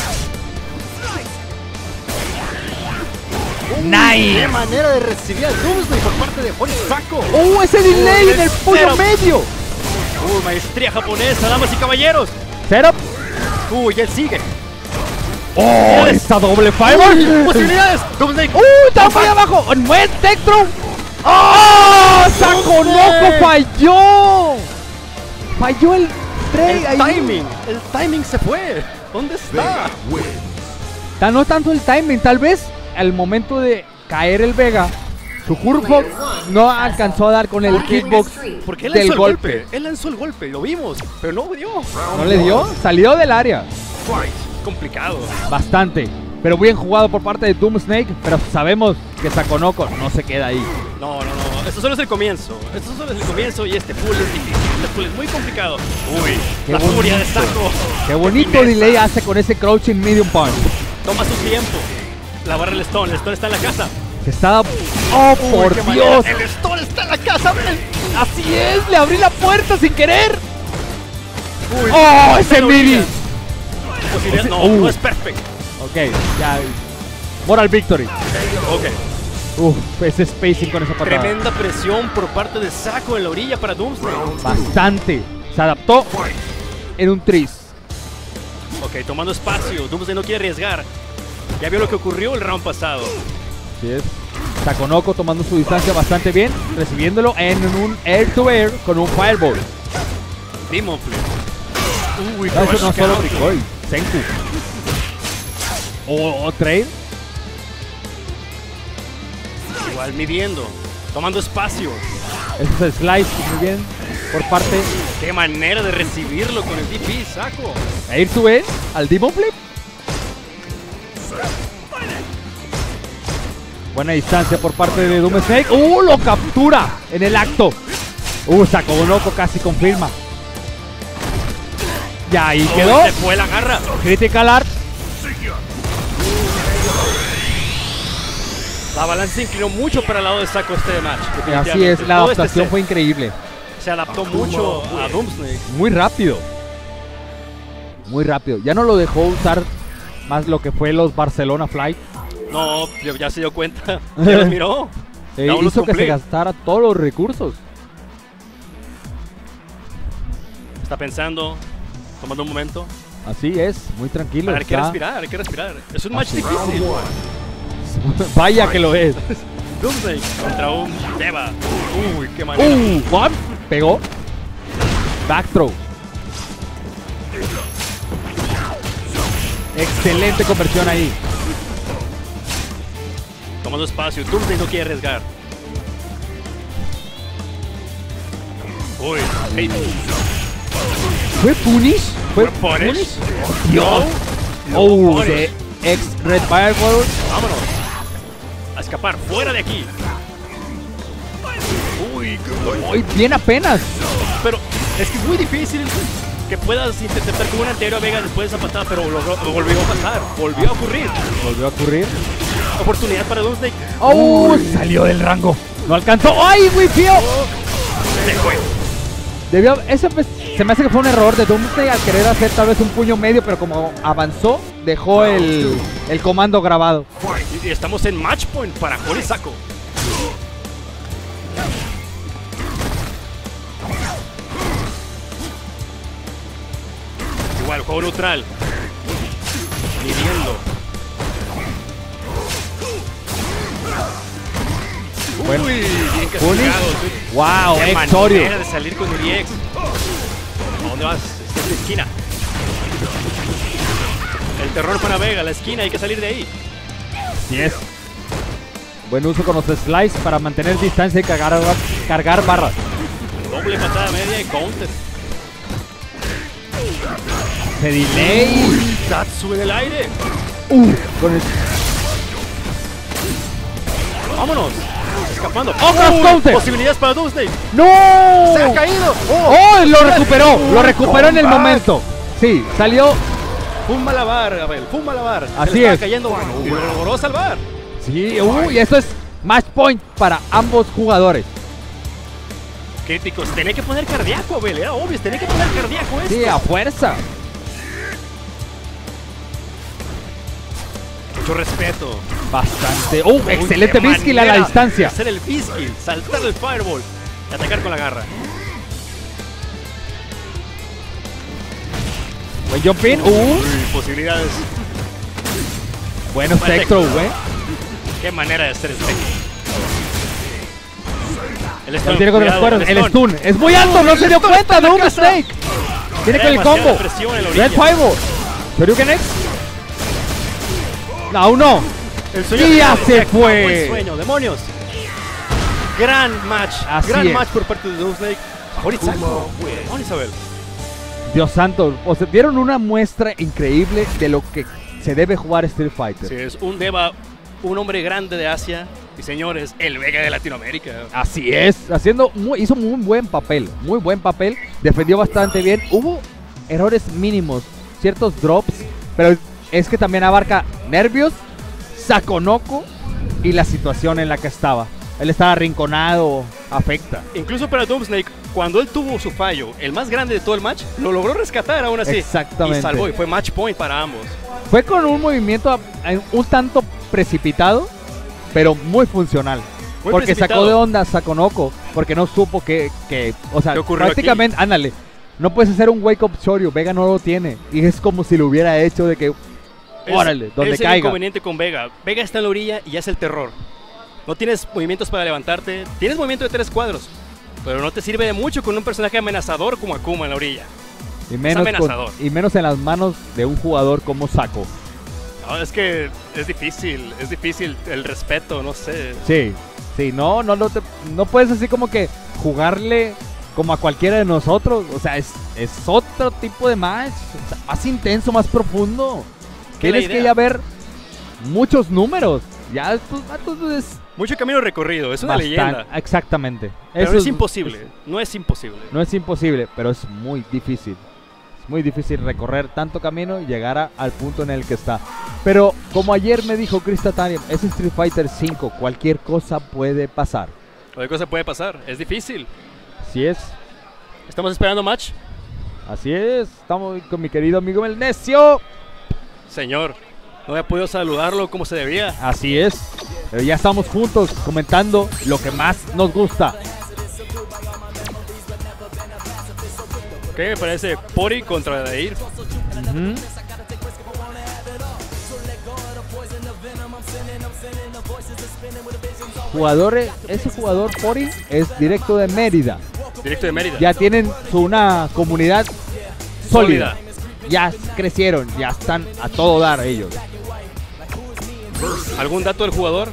Nice. ¡Qué manera de recibir al Doom Snake por parte de Horisako! ¡Uh, ese delay Uh, en el ese puño setup. medio! ¡Uh, maestría japonesa, damas y caballeros! Setup. ¡Uh, y él sigue! ¡Oh, esa doble fiber! ¡Posibilidades! ¡Doom Snake! ¡Uh, está muy abajo! ¡Buen tech throw! ¡Oh! ¡Sakonoko falló! Falló el trade ¡El ahí. timing! ¡El timing se fue! ¿Dónde está? Ta- No tanto el timing, tal vez al momento de caer el Vega, su curve no alcanzó a dar con el kickbox Porque él del lanzó el golpe. golpe. Él lanzó el golpe, lo vimos, pero no dio. ¿No le dio? Salió del área. Fight. Complicado. Bastante. Pero bien jugado por parte de Doom Snake. Pero sabemos que Sakonoko no se queda ahí. No, no, no. Esto solo es el comienzo. Esto solo es el comienzo y este pool es difícil. Este pool es muy complicado. Uy, Qué la furia de bonito. Saco. Qué bonito Qué delay fineza. hace con ese crouching medium punch. Toma su tiempo. La barra del Stone. El Stone está en la casa. Se está... ¡Oh, por qué Dios! manera. El stall está en la casa, Abel. ¡Así es! ¡Le abrí la puerta sin querer! Uy, ¡Oh, ese lo mini! orilla. Posibilidad- Ese- No, uh. no es perfecto. Ok, ya. Moral victory. Ok. Uf, ese spacing con esa patada. Tremenda presión por parte de Sako en la orilla para Doomsday. Bastante. Se adaptó en un tris. Ok, tomando espacio. Doomsday no quiere arriesgar. Ya vio lo que ocurrió el round pasado. Así es. Sakonoko tomando su distancia bastante bien, recibiéndolo en un air to air con un fireball. Demon Flip. Uy, No, eso no crush solo counter. Picoi, Senku. O, o trade. Igual midiendo. Tomando espacio. Eso es slice, muy bien. Por parte Qué manera de recibirlo con el D P, Sako. air to air al Demon Flip. Buena distancia por parte de Doom Snake. ¡Uh! Lo captura en el acto. ¡Uh! Sakonoko casi confirma. Ya ahí quedó. Uy, se fue la garra. Critical Art. La balanza se inclinó mucho para el lado de Sako este match. Así definitivamente. es, la Todo este adaptación set fue increíble. Se adaptó mucho a Doomsday. Muy rápido. Muy rápido. Ya no lo dejó usar más lo que fue los Barcelona Flight. No, ya ya se dio cuenta. Ya los miró. Eh, Ya los hizo que se cumplí. gastara todos los recursos. Está pensando, tomando un momento. Así es, muy tranquilo. Hay que está. respirar, hay que respirar. Es un match Así. difícil. Vaya que lo es. Doomsday contra un Deva. Uy, qué manera. Uh, what? Pegó. Back throw. Excelente conversión ahí. Tomando espacio. Doomsday no quiere arriesgar. Uy, hey, ¿Fue punish? ¿Fue ¿Fue punish? Dios. no Oh, punish. de ex Red Fireball. vámonos. A escapar, fuera de aquí. Uy, qué- Muy bien apenas. pero es que es muy difícil que puedas interceptar con una anterior a Vega después de esa patada, pero lo, lo volvió a pasar, volvió a ocurrir. Volvió a ocurrir. Oportunidad para Doomsday. Oh, salió del rango. No alcanzó. ¡Ay, muy feo! Se fue. Debió, ese pues, se me hace que fue un error de Doomsday al querer hacer tal vez un puño medio, pero como avanzó, dejó el, el comando grabado. Y estamos en match point para Hori Sako. Igual, juego neutral. Midiendo. Bueno. Uy, bien Punish. castigado. Wow, Qué Exorio. manera de salir con el E X. ¿A dónde vas? Esta es la esquina. El terror para Vega, la esquina, hay que salir de ahí. Así es. Buen uso con los slice para mantener distancia y cargar, cargar barras. Doble patada media y counter. Se delay. Tatsu en el aire. Uh, con el Vámonos. Escapando. ¡Oh, cross Uy, counter! Posibilidades para Doomsday. ¡No! Se ha caído. ¡Oh! Lo recuperó. Lo recuperó en el momento. Sí, salió. Fue un malabar, Abel. Fue un malabar. Se Así le estaba es. cayendo uno y lo logró salvar. Sí, uy, esto es match point para ambos jugadores. Críticos. Tenía que poner cardíaco, Abel. Era obvio. Tenía que poner cardíaco esto. Sí, a fuerza. Mucho respeto. Bastante. ¡Uh! Uy, Excelente qué B-skill a la manera distancia. de hacer el B-skill, saltar el fireball y atacar con la garra. Buen jump in. ¡Uh! Uy, posibilidades. Bueno, Buen tech throw, tech. ¿eh? Qué manera de hacer el tech. El Lo stun, tiene con los cuidado, cuernos. El stun. Es muy alto, no se dio stun cuenta. está en la No, un casa. mistake. Tiene con el Demasiada combo. presión en la orilla. Red Fireball. Shoryuken X. No, aún no. El sueño Y ya se se acabó fue. el sueño, demonios. Gran match. Así gran es. match por parte de Doomsday. Ahorita Sako. Demonios, Isabel. Dios santo. O sea, dieron una muestra increíble de lo que se debe jugar Street Fighter. Sí, es un Deva, un hombre grande de Asia. Y señores, el Vega de Latinoamérica. Así es, haciendo muy, hizo muy buen papel, muy buen papel, defendió bastante bien, hubo errores mínimos, ciertos drops, pero es que también abarca nervios, Sakonoko y la situación en la que estaba. Él estaba arrinconado, afecta. Incluso para Doomsnake, cuando él tuvo su fallo, el más grande de todo el match, lo logró rescatar aún así. Exactamente. Y salvó, y fue match point para ambos. Fue con un movimiento un tanto precipitado, pero muy funcional. Muy porque precipitado. sacó de onda a Sakonoko, porque no supo que, que o sea, ¿Qué ocurrió prácticamente, aquí? ándale, no puedes hacer un wake up Shoryu, Vega no lo tiene, y es como si lo hubiera hecho de que, órale, donde es el caiga. inconveniente con Vega. Vega está en la orilla y ya es el terror. No tienes movimientos para levantarte, tienes movimiento de tres cuadros, pero no te sirve de mucho con un personaje amenazador como Akuma en la orilla. Y menos, con- amenazador. y menos en las manos de un jugador como Sako. No, es que es difícil, es difícil el respeto, no sé. Sí, sí, no, no, no, te- no puedes así como que jugarle como a cualquiera de nosotros. O sea, es, es otro tipo de match, o sea, más intenso, más profundo. Que la Tienes que idea. ya ver muchos números. Ya estos vatos es Mucho camino recorrido, es una bastan- leyenda. Exactamente. Pero Eso no es imposible, es- no es imposible. no es imposible, pero es muy difícil. Es muy difícil recorrer tanto camino y llegar a- al punto en el que está. Pero como ayer me dijo Chris Tatarian, es Street Fighter cinco, cualquier cosa puede pasar. Cualquier cosa puede pasar, es difícil. Así es. Estamos esperando match. Así es, estamos con mi querido amigo el necio. Señor, no había podido saludarlo como se debía. Así es, pero ya estamos juntos comentando lo que más nos gusta. ¿Qué me parece? Pori contra Dair. Ujú. Jugadores, ese jugador Pori es directo de Mérida. Directo de Mérida. Ya tienen su, una comunidad sólida. Sólida. Ya crecieron, ya están a todo dar ellos. ¿Algún dato del jugador?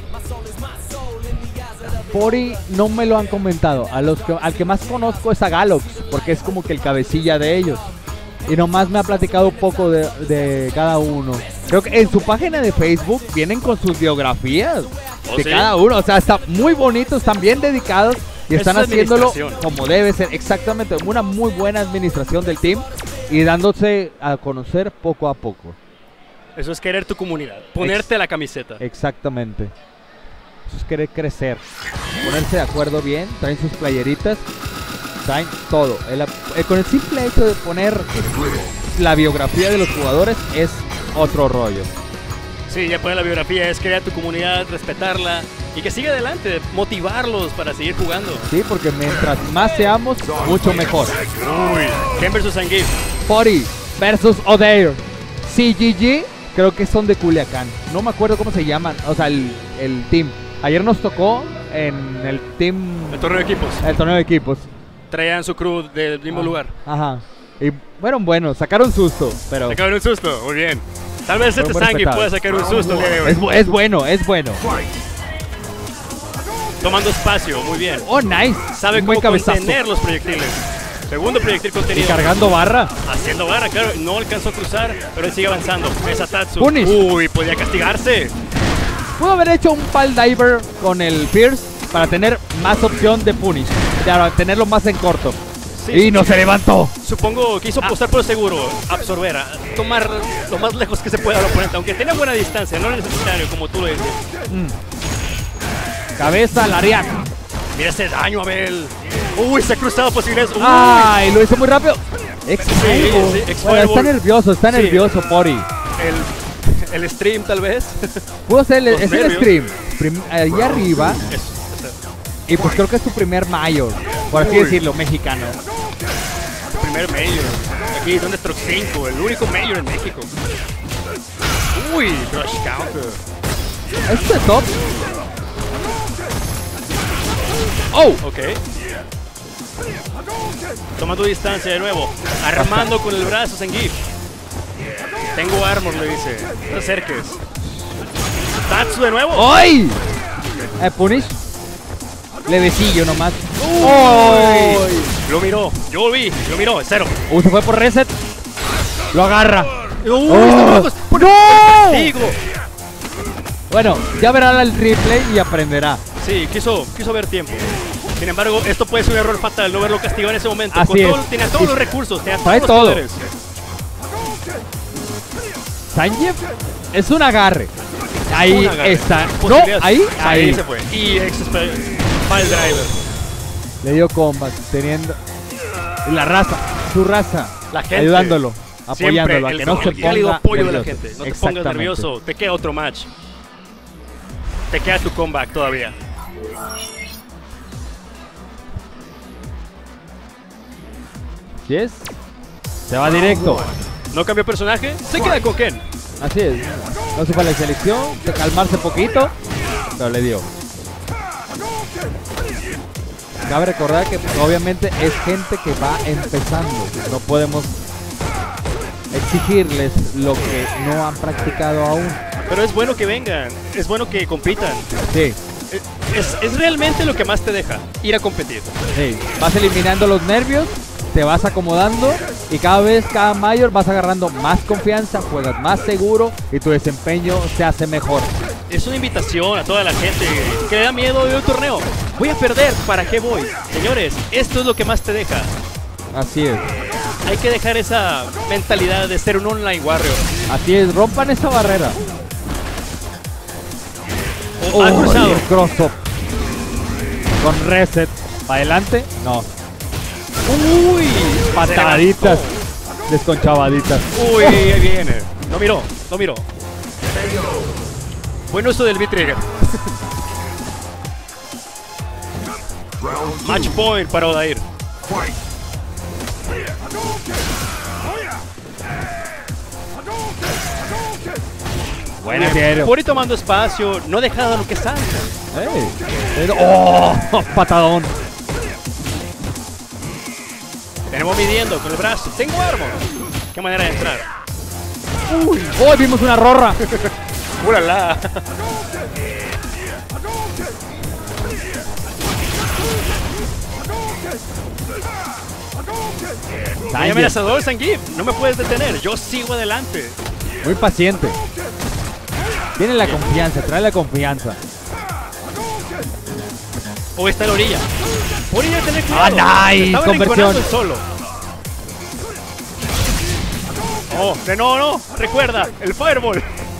Pori no me lo han comentado. A los que, al que más conozco es a Galox, porque es como que el cabecilla de ellos. Y nomás me ha platicado un poco de, de cada uno. Creo que en su página de Facebook vienen con sus biografías ¿Oh, de sí? cada uno. O sea, están muy bonitos, están bien dedicados y Eso están es haciéndolo administración. como debe ser. Exactamente, una muy buena administración del team y dándose a conocer poco a poco. Eso es querer tu comunidad, ponerte la camiseta. Exactamente. Eso es querer crecer, ponerse de acuerdo bien, traen sus playeritas, traen todo. El, eh, con el simple hecho de poner la biografía de los jugadores es otro rollo. Sí, ya poner la biografía, es crear tu comunidad, respetarla y que siga adelante, motivarlos para seguir jugando. Sí, porque mientras más seamos, mucho mejor. Uy, Ken versus Zangief. Pori versus Odair. C G G, creo que son de Culiacán. No me acuerdo cómo se llaman, o sea, el, el team. Ayer nos tocó en el team, El torneo de equipos. el torneo de equipos. Traían su crew del mismo Ah, lugar. Ajá. Y fueron buenos, sacaron susto, pero Sacaron un susto, muy bien. Tal vez este Fueron muy Zangief respetados. pueda sacar un susto el día de hoy. es, bu- es bueno, es bueno. Tomando espacio, muy bien. Oh, nice. Sabe Un buen cómo cabezazo. contener los proyectiles. Segundo proyectil Y contenido. cargando barra. Haciendo barra, claro, no alcanzó a cruzar, pero él sigue avanzando. Es Atatsu. Punish. Uy, podía castigarse. Pudo haber hecho un pal diver con el Pierce para tener más opción de punish, para tenerlo más en corto. Sí, Y no se levantó. Supongo que hizo Ah. apostar por el seguro, absorber, a- tomar lo más lejos que se pueda al oponente, aunque tenía buena distancia, no era necesario, como tú lo dices. Cabeza, lariat. Mira ese daño, Abel. Uy, se ha cruzado posibilidades. Uy, Ay, lo hizo muy rápido. Ex sí, ex Bueno, está fireball. nervioso, está Sí. nervioso, Pori. el, el stream, tal vez. Pudo ser el, Los es el nervios. stream. Prim- ahí arriba. Es- Y pues creo que es su primer mayor, por así Uy. decirlo, mexicano. es el primer Major. Aquí, ¿dónde está cinco? El único Major en México. Uy, crush counter. ¿Esto es top? ¡Oh! Ok. Tomando distancia de nuevo. Armando con el brazo Zangief. Tengo armor, le dice. No te acerques. Tatsu de nuevo. ¡Ay! Eh, Punish. Levecillo nomás. Uy. Lo miró. Yo lo vi. Lo miró. Cero. Uy, se fue por reset. Lo agarra. Uy, Oh. está lejos. ¡No! Digo. Bueno, ya verá el replay y aprenderá. Sí, quiso, quiso ver tiempo. Sin embargo, esto puede ser un error fatal, no verlo castigado en ese momento. Así Con todo- es. tenía todos Y- los recursos, tenía todos trae los todo. poderes. Zangief es un agarre. Ahí Un agarre. está. No, Posibilidades. ahí, Ahí ahí. se fue. Y ex Pile Driver. Le dio combat, teniendo y la raza, su raza, La gente. ayudándolo, Siempre apoyándolo, a el, que no se el cálido ponga apoyo de la nervioso. gente. No te pongas Exactamente. nervioso. Te queda otro match. Te queda tu comeback todavía. ¿Sí es? Se va directo. No cambió personaje. Se queda con Ken. Así es. No se fue a la selección, de calmarse poquito, pero le dio. Cabe recordar que pues, obviamente es gente que va empezando. No podemos exigirles lo que no han practicado aún. Pero es bueno que vengan. Es bueno que compitan. Sí, Es, es realmente lo que más te deja. Ir a competir. sí. Vas eliminando los nervios, te vas acomodando y cada vez, cada mayor vas agarrando más confianza, juegas más seguro y tu desempeño se hace mejor. Es una invitación a toda la gente que le da miedo de un torneo. Voy a perder, ¿para qué voy? Señores, esto es lo que más te deja. Así es, Hay que dejar esa mentalidad de ser un online warrior. así es, rompan esa barrera. O al Oh, cruzado. el cross-up. Con reset. ¿Para adelante? No. Uy, Pataditas. Desconchavaditas. Uy, ahí viene. No miró, no miró. Buen uso del V-Trigger. Match point para Odair. Buena, Piero. Pori tomando espacio, no dejado lo que salga. Ey. Pero- ¡Oh! Patadón. Tenemos midiendo con el brazo. Tengo arma. Qué manera de entrar. Uy. ¡Oh! Vimos una rorra. ¡Ulala! Muy Sanger, amenazador, Zangief. No me puedes detener. Yo sigo adelante. muy paciente. Tiene la confianza, trae la confianza. O está en la orilla. Pori debe tener Ah, cuidado. nice, Estaba conversión. rinconando él solo. Oh, de no, no. Recuerda, el Fireball.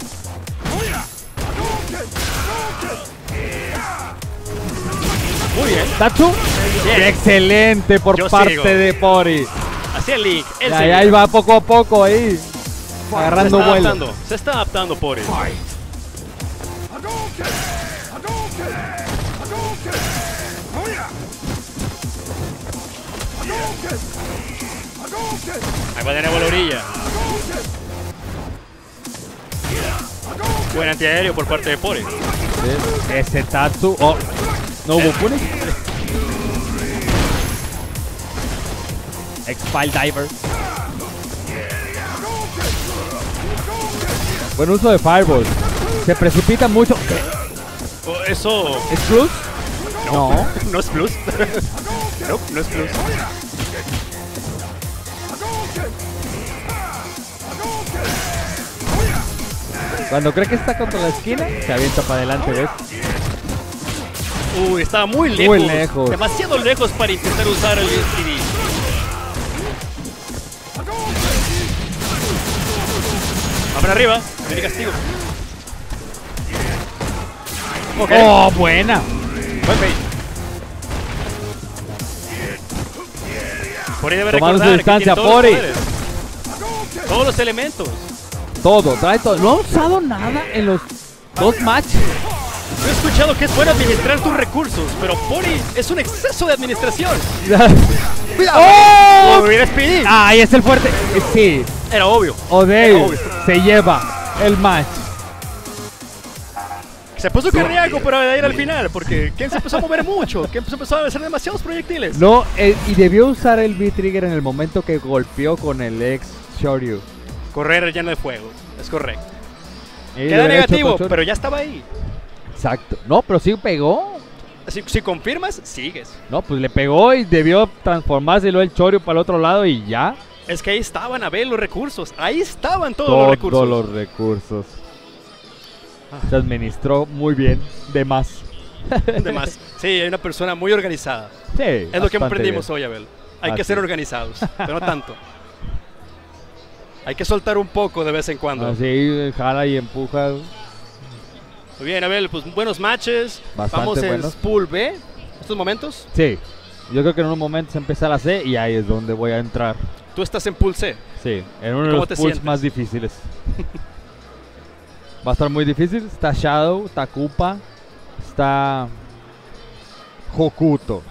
Muy bien. ¿Tatsu? Bien. Excelente por Yo parte sigo. de Pori. Hacia el Link. Él Ahí, sigue. ahí va poco a poco ahí. Se Agarrando está vuelo. adaptando. Se está adaptando Pori. Ahí va de nuevo a la orilla. Buen antiaéreo por parte de Pori. Sí, ese Tatsu. Oh, no hubo punish. X-File Diver. Buen uso de Fireball. Se precipita mucho. Oh, eso ¿Es plus? No. no es plus. No, no es plus. Cuando cree que está contra la esquina, se avienta para adelante, ¿ves? Uy, estaba muy lejos. Muy lejos. Demasiado lejos para intentar usar el S T D. Va para arriba. Viene castigo. Ok. ¡Oh, buena! Buen bait. Pori debe Tomando su recordar que distancia, tiene todos los Pori. poderes. Todos los elementos. Todo, trae todo. No ha usado nada en los dos matches. Yo he escuchado que es bueno administrar tus recursos, pero Pori es un exceso de administración. ¡Cuidado! ¡Oh! ¡Oh! Mira Speedy. Ah, ahí es el fuerte. Sí, Era obvio. Odeir Obvio. se lleva el match. Se puso cardíaco para ir al final, porque Ken se empezó a mover mucho. Ken se empezó a hacer demasiados proyectiles. No, eh, y debió usar el V-Trigger en el momento que golpeó con el ex Shoryu. Correr lleno de fuego, es correcto. Y Queda lo hubiera hecho negativo, con Shoryu. pero ya estaba ahí. Exacto. No, pero sí pegó. Si, si confirmas, sigues. No, pues le pegó y debió transformarse luego el Shoryu para el otro lado y ya. Es que ahí estaban a ver los recursos. Ahí estaban todos Todos los recursos. los recursos. Se administró muy bien. De más. De más. Sí, hay una persona muy organizada. Sí. Es lo que aprendimos hoy, Abel. Hay que Así ser es. organizados, pero no tanto. Hay que soltar un poco de vez en cuando. Así jala y empuja. Muy bien, Abel, pues buenos matches. Bastante Vamos en buenos. Pool B, estos momentos. Sí, yo creo que en unos momentos empieza la C y ahí es donde voy a entrar. Tú estás en Pool C. Sí, en uno de ¿Cómo los te pools sientes? más difíciles. Va a estar muy difícil. Está Shadow, está Koopa, está Hokuto,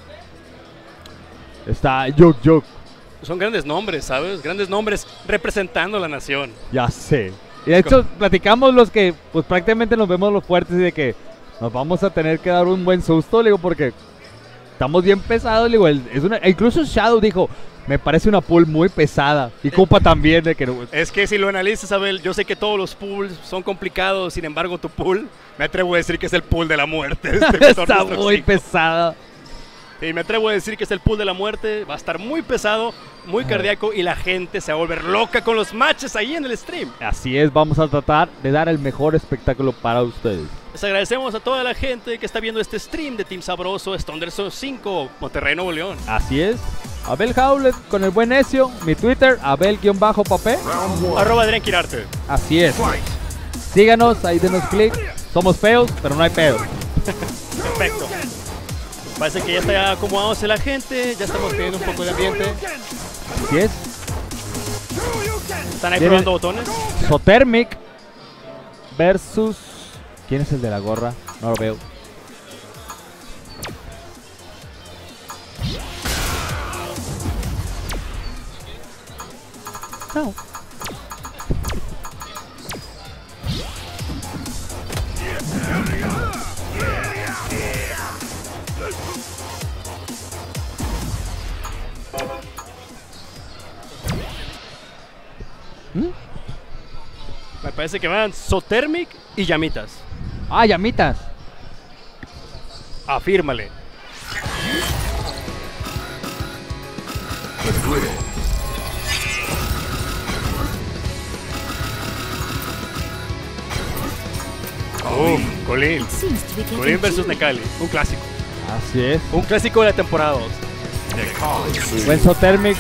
está Yuk Yuk. Son grandes nombres, ¿sabes? Grandes nombres representando a la nación. Ya sé. Y de hecho, platicamos los que, pues prácticamente nos vemos los fuertes y de que nos vamos a tener que dar un buen susto, le digo, porque estamos bien pesados, le digo, el- es una, incluso Shadow dijo, me parece una pool muy pesada. Y Koopa también, de que no- Es que si lo analizas, Abel, yo sé que todos los pools son complicados, sin embargo, tu pool, me atrevo a decir que es el pool de la muerte. Este está Thunderstruck muy cinco. pesada. Y me atrevo a decir que es el pool de la muerte, va a estar muy pesado, muy cardíaco y la gente se va a volver loca con los matches ahí en el stream. Así es, vamos a tratar de dar el mejor espectáculo para ustedes. Les agradecemos a toda la gente que está viendo este stream de Team Sabroso, Thunderstruck cinco, Monterrey, Nuevo León. Así es. Abel Howlett con el buen necio. Mi Twitter, Abel-Papé. Arroba Adrián Quirarte. Así es. Síganos, ahí denos clic. Somos feos, pero no hay pedo. Perfecto. Parece que ya está acomodándose la gente, ya estamos teniendo un poco de ambiente. Así es. Están ahí Tiene- probando botones. Sotermic versus... ¿Quién es el de la gorra? No lo veo. No. Me parece que van Sotermic y Llamitas. Ah, llamitas. Afírmale. Oh, Colin. Colin versus Necali. Un clásico. Así es. Un clásico de la temporada dos. Buen Sotermic.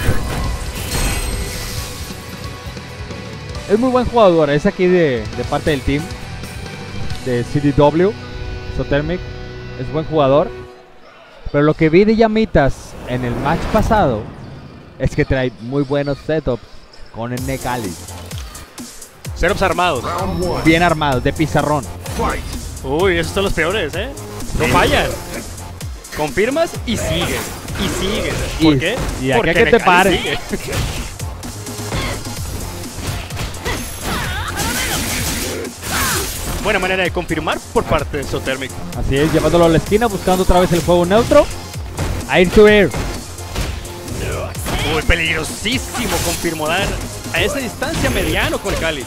Es muy buen jugador. Es aquí de, de parte del team de C D W. Sotermic es buen jugador. Pero lo que vi de Llamitas en el match pasado es que trae muy buenos setups con el Necali. Setups armados. Bien armados, de pizarrón. Uy, esos son los peores, ¿eh? No fallan. Confirmas y sigues. Y sigues. ¿Por Y- qué? y aquí Porque a que te Necali pare. sigue. Buena manera de confirmar por parte de Sotermic. Así es, llevándolo a la esquina, buscando otra vez el juego neutro. Air to air. Uy, peligrosísimo confirmó dar a esa distancia mediano con Cali.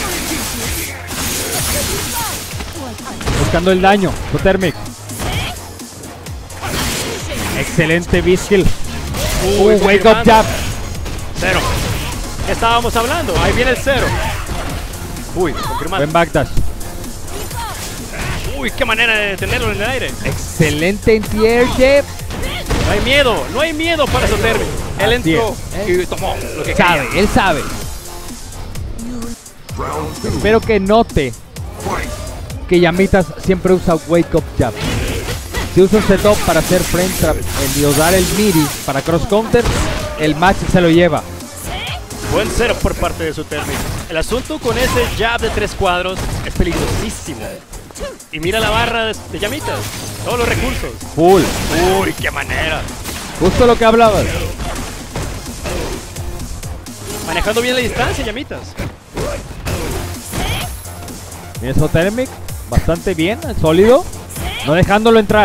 Buscando el daño. Sotermic. Excelente Biskill. Uy, Uh, wake up confirmando. jab. Cero. ¿Qué estábamos hablando? Ahí viene el cero. Uy, confirmando. Buen backdash. Uy, qué manera de tenerlo en el aire. Excelente anti-air jab. No hay miedo, no hay miedo para Sotermic. Él Así entró es. y tomó lo que Sabe, quería. él sabe. Espero que note que Llamitas siempre usa wake up jab. Si usa un setup para hacer frame trap y usar el midi para cross counter, el match se lo lleva. Buen cero por parte de Sotermic. El asunto con ese jab de tres cuadros es peligrosísimo. Y mira la barra de, de Llamitas. Todos los recursos. Full. Uy, qué manera. Justo lo que hablabas. Manejando bien la distancia, Llamitas. Mira Sotermic, bastante bien, sólido, no dejándolo entrar.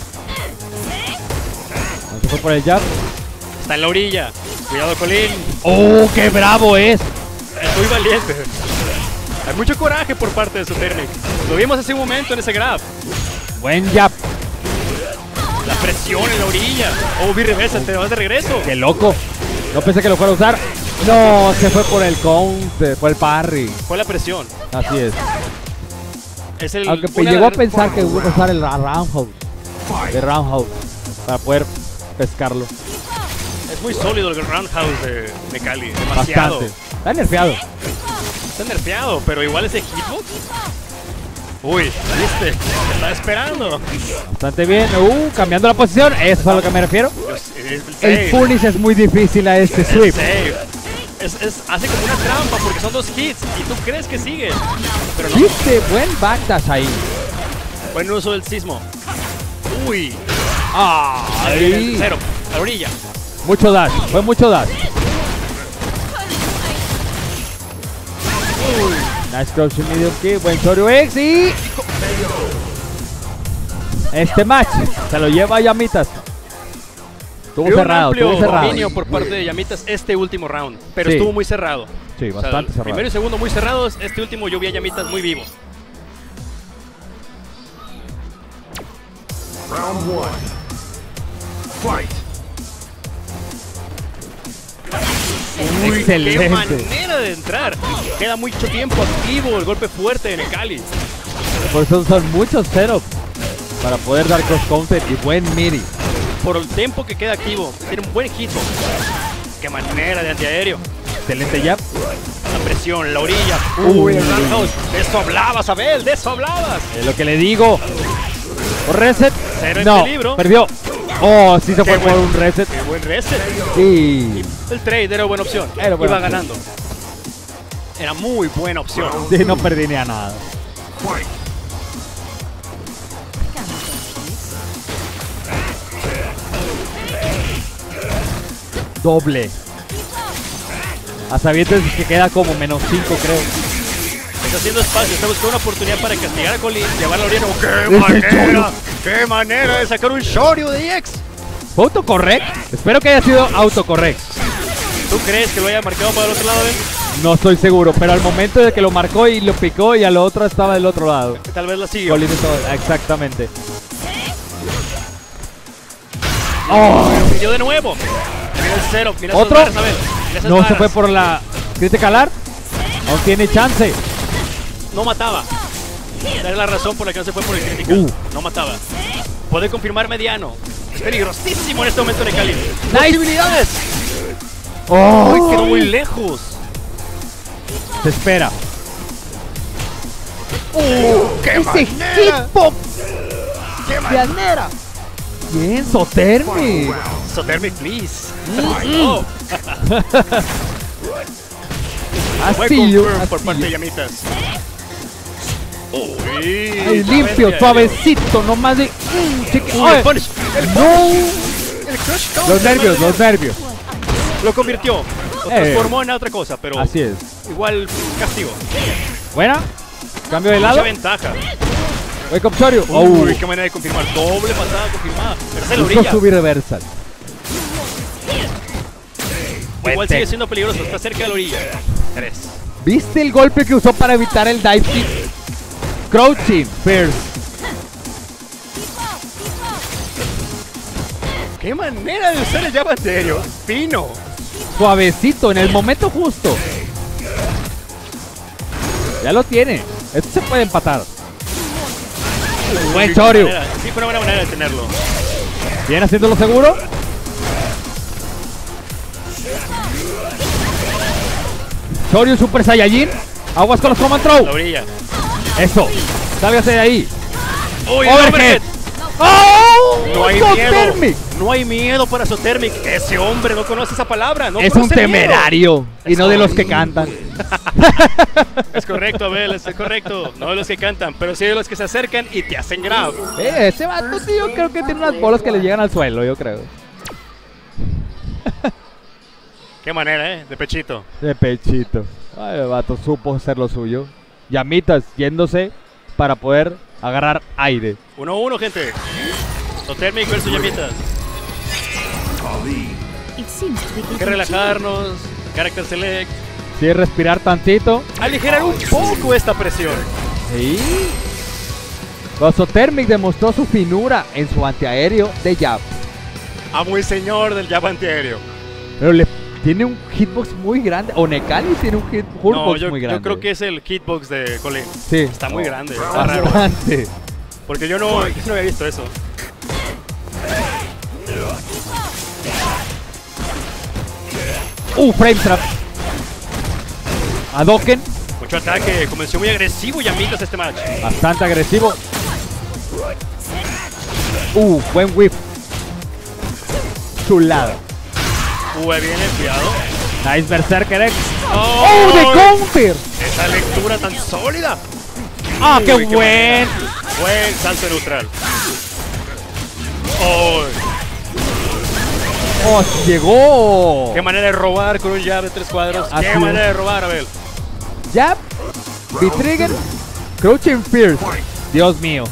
No se fue por el jab. Está en la orilla. Cuidado, Colin. ¡Oh, qué bravo es! Es muy valiente. Hay mucho coraje por parte de Sotermic. Lo vimos hace un momento en ese grab. Buen jab. La presión en la orilla. Oh, vi reversa, te vas de regreso. ¡Qué loco! No pensé que lo fuera a usar. No, se fue por el counter, por el parry. Fue la presión. Así es. Es el, Aunque una de llegó a las- pensar que iba a usar el ra- roundhouse. De roundhouse. Para poder pescarlo. Es muy sólido el roundhouse de Necali. Demasiado. Bastante. Está nerfeado. Está nerfeado, pero igual ese hitbox. Uy, viste, te estaba esperando. Bastante bien. Uh, cambiando la posición. Eso es a lo que me refiero. El, El punish es muy difícil a este El sweep. save. Es, es, hace como una trampa porque son dos hits y tú crees que sigue. Pero no. Viste, buen backdash ahí. Buen uso del sismo. Uy. Ahí. Cero. A la orilla. Mucho dash, fue mucho dash. Nice crouching medium kick, buen Choryu X y... Este match se lo lleva a Llamitas. Estuvo Vio cerrado, un amplio estuvo cerrado. dominio por parte de Llamitas este último round, pero Sí. estuvo muy cerrado. Sí, O sea, bastante el cerrado. Primero y segundo muy cerrados, este último yo vi a Llamitas muy vivo. Round one. Fight. Uy, Excelente. qué manera de entrar. Queda mucho tiempo activo el golpe fuerte en el Cali. Por eso son muchos setups para poder dar cross counter y buen midi. Por el tiempo que queda activo, tiene un buen hitbox. Qué manera de antiaéreo. Excelente jab. La presión, la orilla. Uy. Uy, el roundhouse. De eso hablabas, Abel, de eso hablabas. Es lo que le digo. Reset. Cero en No, peligro. perdió. Oh, sí se Qué fue por buen- un reset. Qué buen reset. Sí. El trade era buena opción. Era buena Iba opción. ganando. Era muy buena opción. Sí, no perdí ni a nada. Fight. Doble. A sabiendas que queda como menos cinco, creo. Está haciendo espacio, está buscando una oportunidad para castigar a Colin, llevar la orilla. ¡Qué Ese manera! Shoryu. ¡Qué manera de sacar un Shoryu de E X! ¿Fue autocorrect? Espero que haya sido autocorrect. ¿Tú crees que lo haya marcado para el otro lado, Abel? No estoy seguro, pero al momento de que lo marcó y lo picó y al otro estaba del otro lado. Tal vez la siguió. Colin estaba- exactamente. Oh, Pidió de nuevo. Mira el cero, mira ¿Otro? esas barras, Abel. Mira esas no se barras. fue por la criticalar. Aún tiene chance. No mataba. Esa es la razón por la que no se fue por el critical. Uh. No mataba. Puede confirmar mediano. Es peligrosísimo en este momento de Cali. Nice. ¡Posibilidades! Oh, ¡Ay, quedó muy lejos! se espera. ¡Qué ¡Ese hitbox! ¡Qué manera! Bien, Sotermi. Sotermic, please. Mm. Oh, buen Así yo, confirm por así parte de yo. Llamitas. Uy, Ay, limpio, bestia. suavecito, nomás de... Mm, chiqui- Uy, Ay, el punish. El no. El crush counter, Los nervios, madre. los nervios. Lo convirtió. Lo Eh. transformó en otra cosa, pero Así es. igual castigo. Buena. Cambio de Mucha lado. ventaja. Wake up Choryu. Oh. Uy, qué manera de confirmar. Doble patada confirmada. Pero se la Usó orilla. su reversal. Igual Buen sigue tech. siendo peligroso. Está cerca de la orilla. Tres. ¿Viste el golpe que usó para evitar el dive kick? Crouching, first. Qué manera de usar el jab anterior. Fino. Suavecito, en el momento justo. Ya lo tiene. Esto se puede empatar. Buen Uy, qué Choryu. manera. Sí, fue una buena manera de tenerlo. Bien haciéndolo seguro. Choryu Super Saiyajin. Aguas con los command throw. La orilla. Eso. Sálgase de ahí. Uy, Overhead. overhead. ¡Oh! No hay Sotermic. miedo. No hay miedo para Sotermic. Ese hombre no conoce esa palabra. No Es un conoce miedo. temerario. Y no de los que cantan. Es correcto, Abel, es correcto. No de los que cantan, pero sí de los que se acercan y te hacen grab. Eh, ese vato, sí, yo creo que tiene unas bolas que le llegan al suelo, yo creo. Qué manera, ¿eh? De pechito. De pechito. Ay, el vato supo hacer lo suyo. Llamitas yéndose para poder agarrar aire. uno a uno, gente. Sotermic versus Llamitas. It seems to be Hay que getting relajarnos. Character Select. Sí, respirar tantito. Aligerar un poco esta presión. Sí. Sotermic demostró su finura en su antiaéreo de jab. Amo el señor del jab antiaéreo. Pero le tiene un hitbox muy grande. O Nekali tiene un hitbox No, yo, muy yo grande. creo que es el hitbox de Colin. sí. Está muy grande. Está raro. Bastante. Porque yo no, yo no había visto eso. Uh, frame trap. Hadoken. Mucho ataque, comenzó muy agresivo Yamitas este match. Bastante agresivo. Uh, buen whip. Chulada. Uh, ahí viene, cuidado. Nice Berserker X. ¡Oh! ¡Oh, de counter! Esa lectura tan sólida. ¡Ah, qué Uy, buen! manera. Buen salto neutral. ¡Oh! ¡Oh, llegó! ¡Qué manera de robar con un jab de tres cuadros! Así ¡Qué es. manera de robar, Abel! Jab, B-Trigger, Crouching Fierce. Dios mío.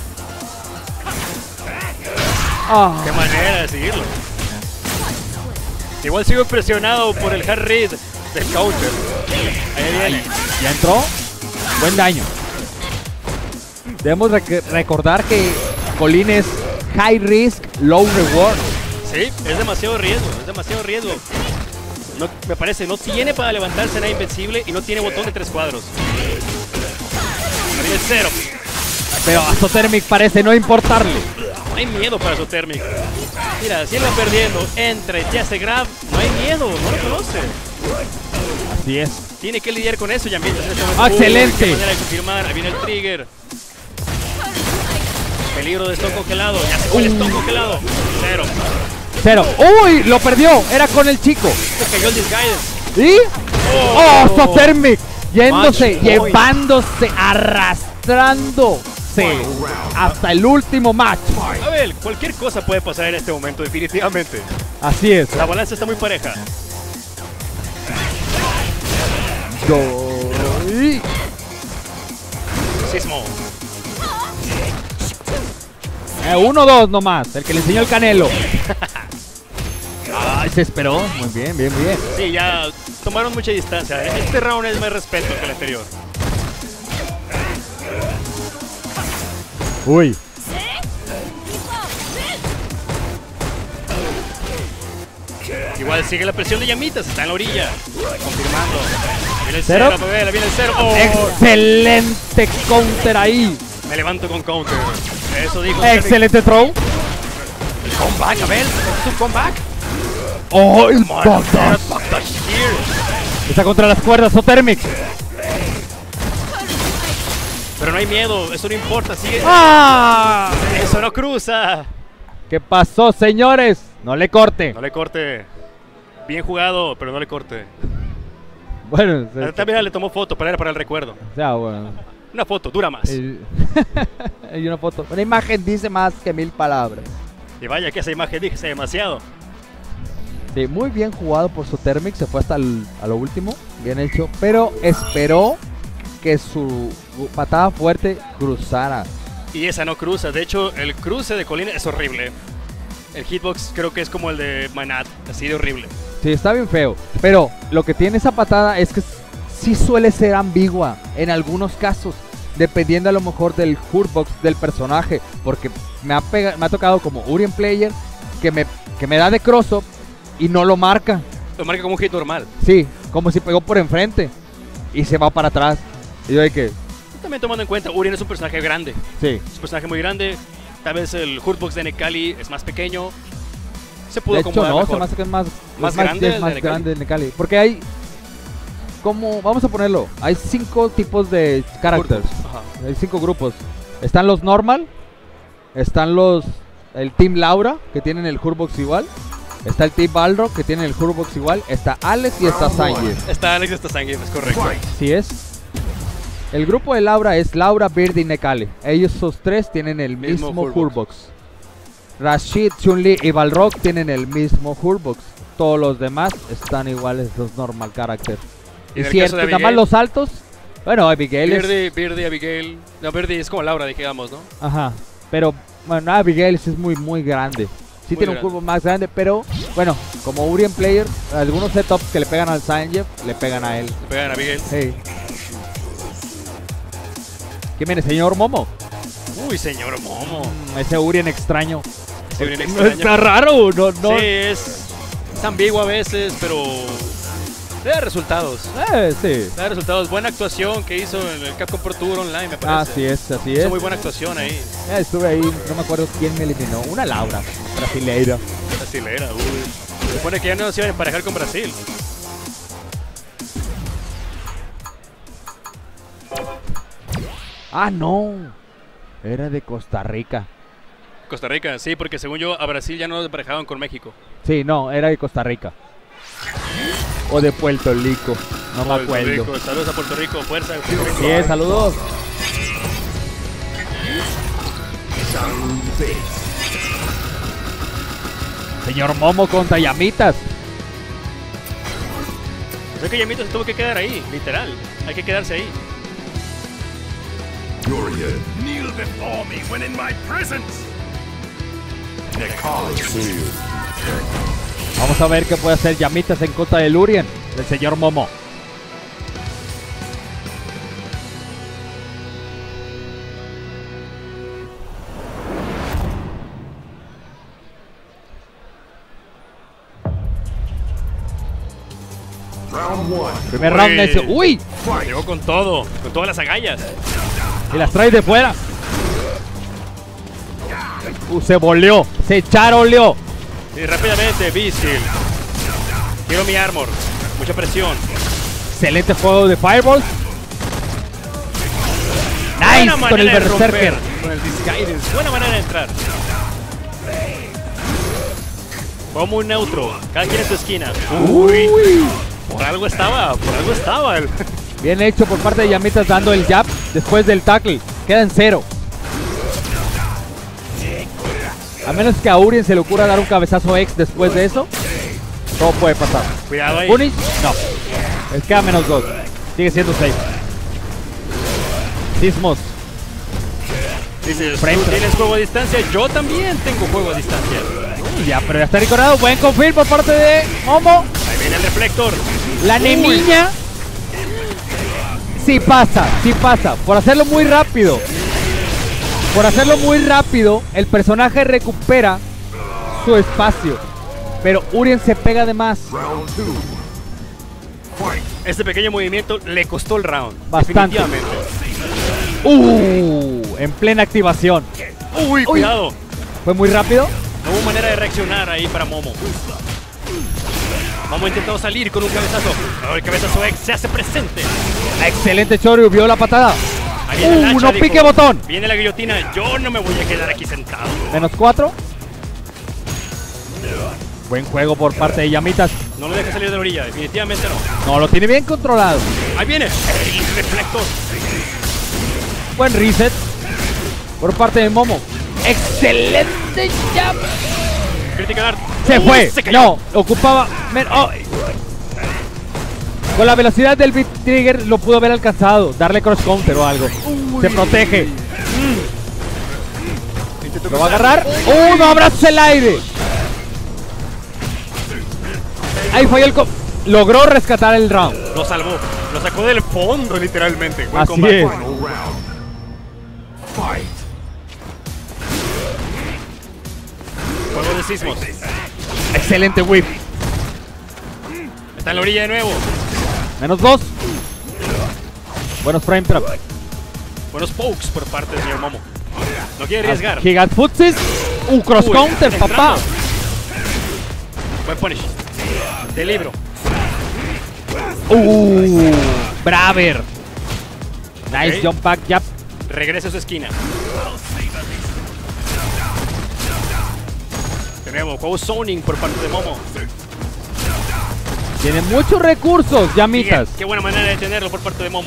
Ah, ¡Qué manera de seguirlo! Igual sigo impresionado por el hard read del counter. Ahí viene. ya entró. Buen daño. Debemos rec- recordar que Colin es high risk, low reward. Sí, es demasiado riesgo, es demasiado riesgo. No, me parece, no tiene para levantarse nada invencible y no tiene botón de tres cuadros. Ahí viene el cero. Pero a Sotermic parece no importarle. No hay miedo para su térmico. Mira, si él va perdiendo, entra y te hace grab, no hay miedo, no lo conoce. Así es. Tiene que lidiar con eso, Yamitas. en este Ah, momento. excelente. Uy, qué manera de confirmar, ahí viene el trigger. Peligro de stone congelado, ya se fue el stone congelado. Cero. Cero. ¡Uy! Lo perdió. Era con el chico. Se cayó el disguidance. ¿Y? ¡Oh! Oh. Sotermic. Yéndose, Match point. llevándose, arrastrándose hasta el último match. A ver, cualquier cosa puede pasar en este momento, definitivamente. Así es. La balanza está muy pareja. Go- Sismo. Eh, uno, dos nomás. El que le enseñó el Canelo. Ay, se esperó. Muy bien, bien, bien. Sí, ya tomaron mucha distancia. Este round es más respeto que el anterior. Uy. Igual sigue la presión de Yamitas, está en la orilla. Confirmando. Viene el Cero. cero, bebé, viene el cero. Oh, Excelente counter ahí. me levanto con counter. Eso dijo. Excelente throw. Comeback, Abel. Es un comeback. Oh, el Madre, backdash. backdash here. Está contra las cuerdas, Sotermic. Pero no hay miedo, eso no importa, sigue. ¡Ah! Eso no cruza. ¿Qué pasó, señores? No le corte. No le corte. Bien jugado, pero no le corte. Bueno, se- También le tomó foto para, para el recuerdo. o sea, bueno. Una foto, dura más. El- Hay una foto. Una imagen dice más que mil palabras. Y vaya que esa imagen dice demasiado. Sí, muy bien jugado por Sotermic. Se fue hasta el- a lo último. Bien hecho. Pero esperó que su patada fuerte cruzara. Y esa no cruza. De hecho, el cruce de Colin es horrible. El hitbox creo que es como el de Manat, así de horrible. Sí, está bien feo. Pero lo que tiene esa patada es que sí suele ser ambigua en algunos casos. Dependiendo a lo mejor del hurtbox del personaje. Porque me ha, pega- me ha tocado como Urien Player que me, que me da de cross-up y no lo marca. Lo marca como un hit normal. Sí, como si pegó por enfrente y se va para atrás. Y yo de que, También tomando en cuenta, Urien es un personaje grande. sí. Es un personaje muy grande. Tal vez el hurtbox de Necali es más pequeño. Se pudo De hecho, acomodar no, se mejor. me hace que es más, ¿Más es grande es el más de Necali? grande el Necali. Porque hay, como, vamos a ponerlo, hay cinco tipos de characters. Hurtbox, ajá. Hay cinco grupos. Están los normal, están los, el Team Laura, que tienen el hurtbox igual. Está el Team Balrog, que tienen el hurtbox igual. Está Alex y está Sanji. Está Alex, está Sangue, es correcto. Así es. El grupo de Laura es Laura, Bird y Necale. Ellos esos tres tienen el Mismo mismo, hurtbox. hurtbox. Rashid, Chun-Li y Balrog tienen el mismo hurtbox. Todos los demás están iguales, los normal characters. Y Y en el cierto, caso de nada más Abigail, los altos. Bueno, Abigail es... Birdie, Birdie, Abigail. No, Birdie es como Laura, digamos, ¿no? Ajá. Pero, bueno, Abigail sí es muy, muy grande. Sí Muy tiene grande. un curvo más grande, pero, bueno, como Urien Player, algunos setups que le pegan al Sanjeev, le pegan a él. Le pegan a Abigail. Hey. ¿Qué viene, señor Momo? Uy, señor Momo. Mm, Ese Urien extraño. Ese Urien No, extraño. está raro, no, no. Sí, es, es ambiguo a veces, pero le da resultados. Eh, sí. Le da resultados. Buena actuación que hizo en el Capcom Pro Tour Online, me parece. Así es, así Hizo es. muy buena actuación ahí. Ya estuve ahí, no me acuerdo quién me eliminó. Una Laura, brasileira. Brasilera, uy. Se supone que ya no se iban a emparejar con Brasil. Ah, no. Era de Costa Rica. Costa Rica, sí, porque según yo a Brasil ya no lo emparejaban con México. Sí, no, era de Costa Rica. O de Puerto Rico. No me Puerto acuerdo. Rico, saludos a Puerto Rico, fuerza. Sí, es, saludos. Señor Momo contra Llamitas. Creo que Yamito se tuvo que quedar ahí, literal. Hay que quedarse ahí. Dorian, kneel before me when in my presence. Necromancy. Vamos a ver qué puede hacer Llamitas en contra de Lurien, del señor Momo. Round one. Primer round necio. ¡Uy! Llegó con todo, con todas las agallas. Y las trae de fuera. Uh, se boleó, se charoleó. Y rápidamente, Beastil. Quiero mi armor. Mucha presión. Excelente juego de Fireballs. Nice Buena con el manera de romper, Berserker. con el Disguidance. Buena manera de entrar. Fue muy neutro. Cada quien en su esquina. Uy. Uy. Por algo estaba, por algo estaba. El... Bien hecho por parte de Llamitas dando el jab después del tackle. Queda en cero. A menos que a Urien se le ocurra dar un cabezazo X después de eso, todo puede pasar. Cuidado ahí. Punish, no. Les queda menos dos. Sigue siendo seis. Sismos. Dices, Frame tú trap. tienes juego a distancia, yo también tengo juego a distancia. Ya, pero ya está recordado. Buen confirm por parte de Momo. Ahí viene el reflector. La nemiña. Sí pasa, sí pasa. Por hacerlo muy rápido. Por hacerlo muy rápido, el personaje recupera su espacio. Pero Urien se pega de más. Round two. Fight. Este pequeño movimiento le costó el round. Bastante. Definitivamente. Uh, en plena activación. Uy, cuidado. Fue muy rápido. No hubo manera de reaccionar ahí para Momo. Momo intentó salir con un cabezazo. Oh, el cabezazo X se hace presente. Excelente Choryu, vio la patada. Ahí viene el Uh, hacha, no dijo. pique botón. Viene la guillotina. Yo no me voy a quedar aquí sentado. Menos cuatro. Buen juego por parte de Llamitas. No lo deja salir de la orilla. Definitivamente no. No, lo tiene bien controlado. Ahí viene. El reflector. Buen reset por parte de Momo. Excelente jab. Critical Art. Se Uy, fue. se cayó. No, ocupaba. men- oh. Con la velocidad del beat trigger lo pudo haber alcanzado. Darle cross counter o algo. Se protege. Intentó Lo va a cruzar. agarrar. ¡Uh! ¡No abrazos el aire! Ahí falló el. co- Logró rescatar el round. Lo salvó. Lo sacó del fondo, literalmente. Buen Así combate. es. Final round. Fight. Juego de sismos. Excelente whip. Está en la orilla de nuevo. Menos dos. Buenos frame trap. Buenos pokes por parte del señor Momo. No quiere arriesgar. Gigant Futsis. Uh, cross Uy, counter, entrando. papá. Buen punish. De libro. Uh, Braver. Nice Ok. jump back jab. Regresa a su esquina. De nuevo, juego zoning por parte de Momo. Tiene muchos recursos, Llamitas. Qué, qué buena manera de tenerlo por parte de Momo.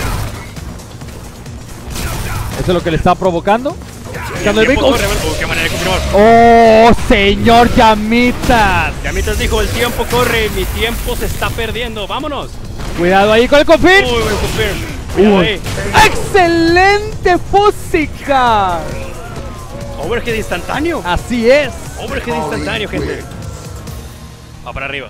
Eso es lo que le está provocando. Buscando el Tiempo brinco. corre, oh, qué manera de confirmar. Oh, señor Llamitas. Yamitas dijo, el tiempo corre, mi tiempo se está perdiendo. Vámonos. Cuidado ahí con el confirm. Uy, buen confirm. Cuidado Uy. ahí. Excelente fúsica. Overhead instantáneo. Así es. Overhead instantáneo, gente. Va para arriba.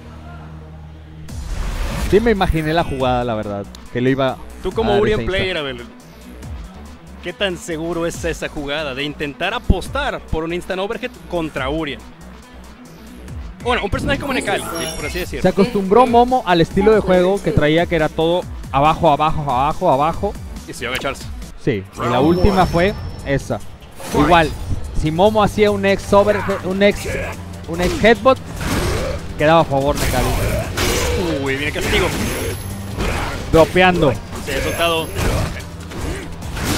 Sí me imaginé la jugada, la verdad. Que lo iba Tú como a dar Urien ese insta. player, a ver, ¿qué tan seguro es esa jugada de intentar apostar por un instant overhead contra Urien? Bueno, un personaje como Nekali, por así Se decirlo. acostumbró Momo al estilo de juego que traía, que era todo abajo, abajo, abajo, abajo. Y se iba a agacharse. Sí, y la última fue esa. Igual, si Momo hacía un ex over, un ex, un ex headbutt, quedaba a favor de Cali. Uy, viene castigo. Dropeando. Se ha soltado.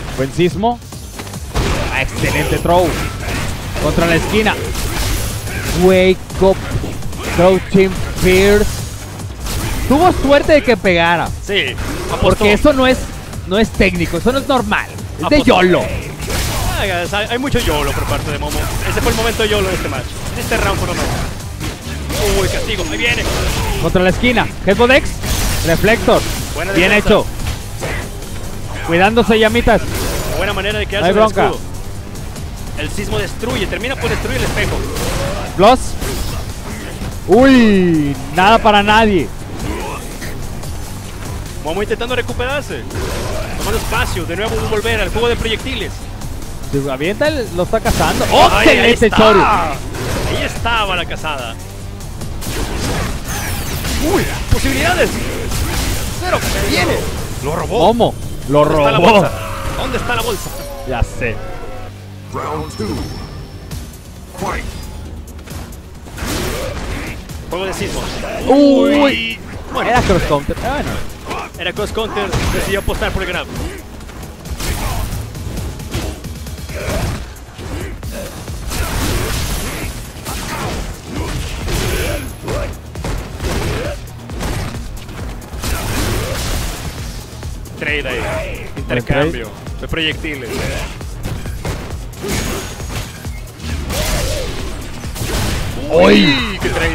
Buen sismo. Ah, excelente throw. Contra la esquina. Wake up. Crouching Pierce. Tuvo suerte de que pegara. Sí, apostó. Porque eso no es, no es técnico, eso no es normal. Es de Apostó. YOLO. Ay, hay hay mucho YOLO por parte de Momo. Ese fue el momento YOLO de este match. En este round por lo menos. Uy, castigo. Ahí viene. Contra la esquina. Headbutt X. Reflector. Buena Bien defensa. hecho. Cuidándose, llamitas. Buena manera de No quedarse hay con el bronca. escudo. El sismo destruye, termina por destruir el espejo. Plus. Uy, nada para nadie. Momo intentando recuperarse. Tomando espacio, de nuevo volver al juego de proyectiles. Si avienta, el- lo está cazando. ¡Oh, Ay, ahí excelente está. Choryu! Ahí estaba la cazada. Uy, posibilidades. Cero, viene. Lo robó. ¿Cómo? Lo ¿Dónde está la robó. bolsa? ¿Dónde está la bolsa? Ya sé. Round two. Fight. Juego de sismos. Uy. Bueno, Era cross counter. Ah, bueno. era cross counter, decidió apostar por el grab. Trade ahí. Intercambio de proyectiles. ¡Uy! ¡Qué trade!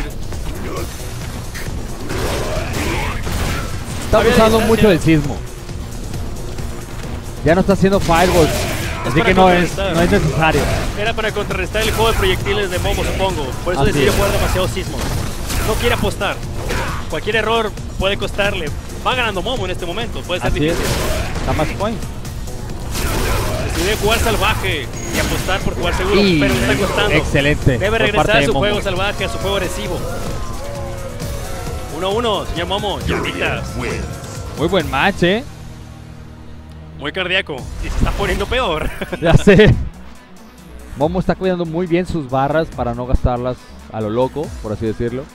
Está Había abusando distancia. mucho del sismo. Ya no está haciendo fireballs. Así para que no es, contrarrestar. no es necesario. Era para contrarrestar el juego de proyectiles de Momo, supongo. Por eso Así decidió es. jugar demasiados sismos. No quiere apostar. Cualquier error puede costarle. Va ganando Momo en este momento. Puede ser Así es. difícil. Está más point. Decide jugar salvaje y apostar por jugar seguro, Y pero le está costando. excelente. Debe por regresar parte a de su Momo. juego salvaje, a su juego agresivo. uno uno, señor Momo. Llamitas. Muy buen match, eh. Muy cardíaco. Y se está poniendo peor. Ya sé. Momo está cuidando muy bien sus barras para no gastarlas a lo loco, por así decirlo.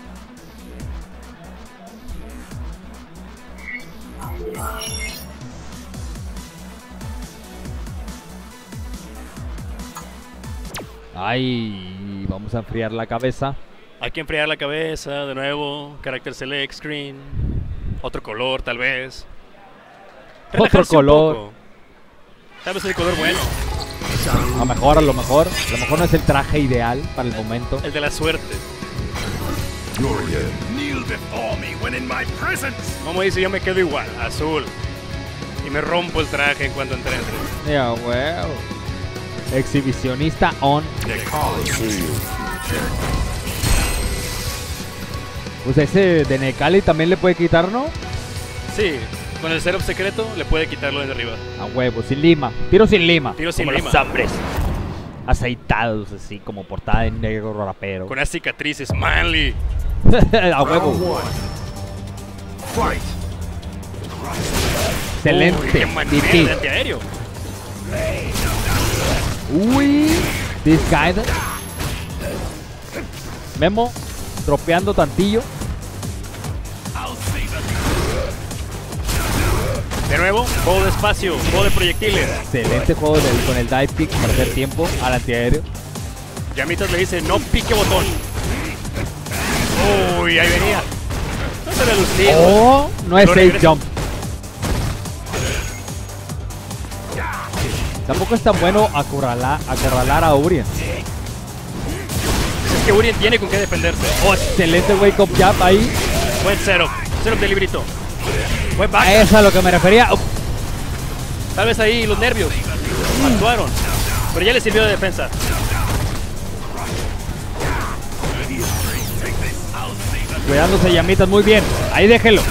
Ay, vamos a enfriar la cabeza. Hay que enfriar la cabeza de nuevo. Character select screen. Otro color, tal vez. Otro Relajarse un color. poco. Tal vez el color bueno. A lo mejor, a lo mejor. A lo mejor no es el traje ideal para el momento. El de la suerte. Kneel before me when in my presence. Momo dice, yo me quedo igual, azul. Y me rompo el traje en cuanto entre entre. Ya, wow. Exhibicionista on. The Coliseum. Pues ese de Necali también le puede quitar, ¿no? Sí, con el setup secreto le puede quitarlo desde arriba. A huevo, sin lima. Tiro sin lima. Tiro sin como lima. los hombres. Aceitados así, como portada de negro rapero. Con unas cicatrices manly. A huevo. Round one. Fight. Uy, Excelente. qué manera D P. de antiaéreo. Uy. This guy. Memo. Tropeando tantillo. De nuevo, juego de espacio, juego de proyectiles. Excelente juego del- con el dive pick para hacer tiempo al antiaéreo. Llamitas le dice, no pique botón. Uy, ahí venía. No se le lució. Oh, no es Lo safe regresa. jump. Tampoco es tan bueno acorralar, acorralar a Urien. Es que Urien tiene con qué defenderse. Oh, excelente wake up jab ahí. Buen setup. Setup de librito. Buen back. A eso es a lo que me refería. Uf, Tal vez ahí los nervios actuaron. Pero ya le sirvió de defensa. cuidándose llamitas muy bien. Ahí déjelo.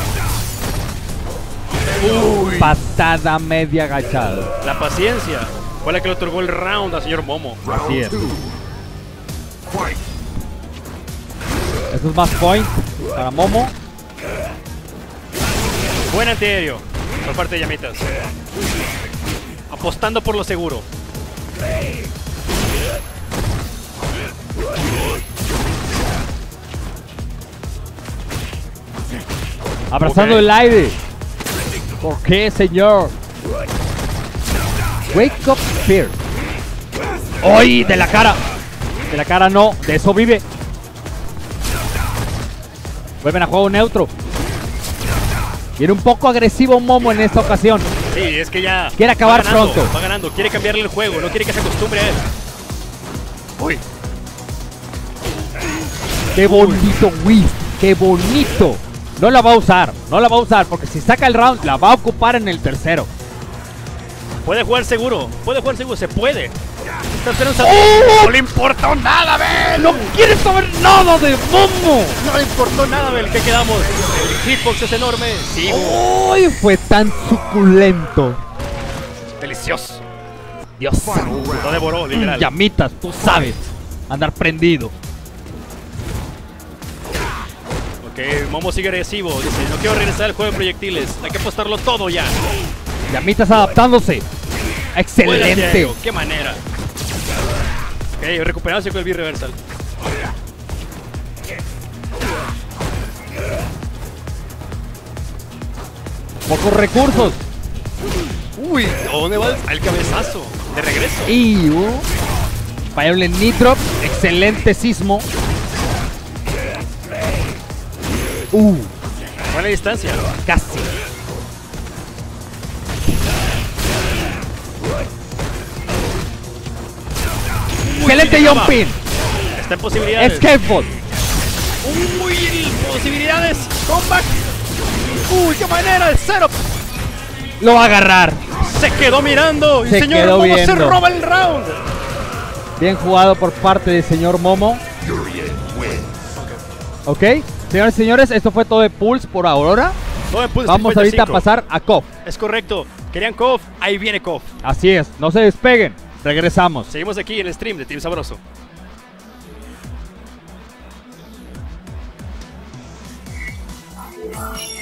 Patada media agachada. La paciencia fue la que le otorgó el round al señor Momo. Así es. Round two. Fight. Esto es más point para Momo. Buen antiaéreo por parte de Llamitas. Apostando por lo seguro. Abrazando Ok. el aire. ¿Por qué, señor? Wake Up Spear. ¡Ay! De la cara. De la cara no. De eso vive. Vuelven a juego neutro. Viene un poco agresivo Momo en esta ocasión. Sí, es que ya... Quiere acabar va ganando, pronto. Va ganando, quiere cambiarle el juego, no quiere que se acostumbre a él. Uy. ¡Qué bonito, Whis! ¡Qué bonito! No la va a usar, no la va a usar, porque si saca el round, la va a ocupar en el tercero. Puede jugar seguro, puede jugar seguro, se puede. Está esperando un ¡Oh! No le importó nada, Bel. ¡No quiere saber nada de Momo! No le importó nada, Bel. ¿Qué quedamos? El hitbox es enorme. Sí. ¡Uy! Fue tan suculento. Delicioso. Dios. Lo devoró, literal. Llamitas, tú sabes. Andar prendido. Ok, Momo sigue agresivo. Dice, no quiero regresar al juego de proyectiles. Hay que apostarlo todo ya. Llamitas adaptándose. Excelente. Diego, qué manera. Ok, recuperarse con el B-Reversal. Pocos recursos. Uy, ¿dónde va el, el cabezazo? De regreso. Y uh, Fallable Nitro. Excelente sismo. Uh, Buena distancia. casi. Excelente Uy, jumping. Está en posibilidades. Skateboard. Uy, posibilidades. Comeback. Uy, qué manera. El setup. Lo va a agarrar. Se quedó mirando. Y Se el señor quedó Momo se viendo. roba el round. Bien jugado por parte del señor Momo. Ok, señores y señores, esto fue todo de Pulse por ahora. Todo en Pulse Vamos cincuenta y ahorita a cinco. pasar a K O F. Es correcto. Querían K O F. Ahí viene K O F. Así es, no se despeguen. Regresamos. Seguimos aquí en el stream de Team Sabroso. Thank you.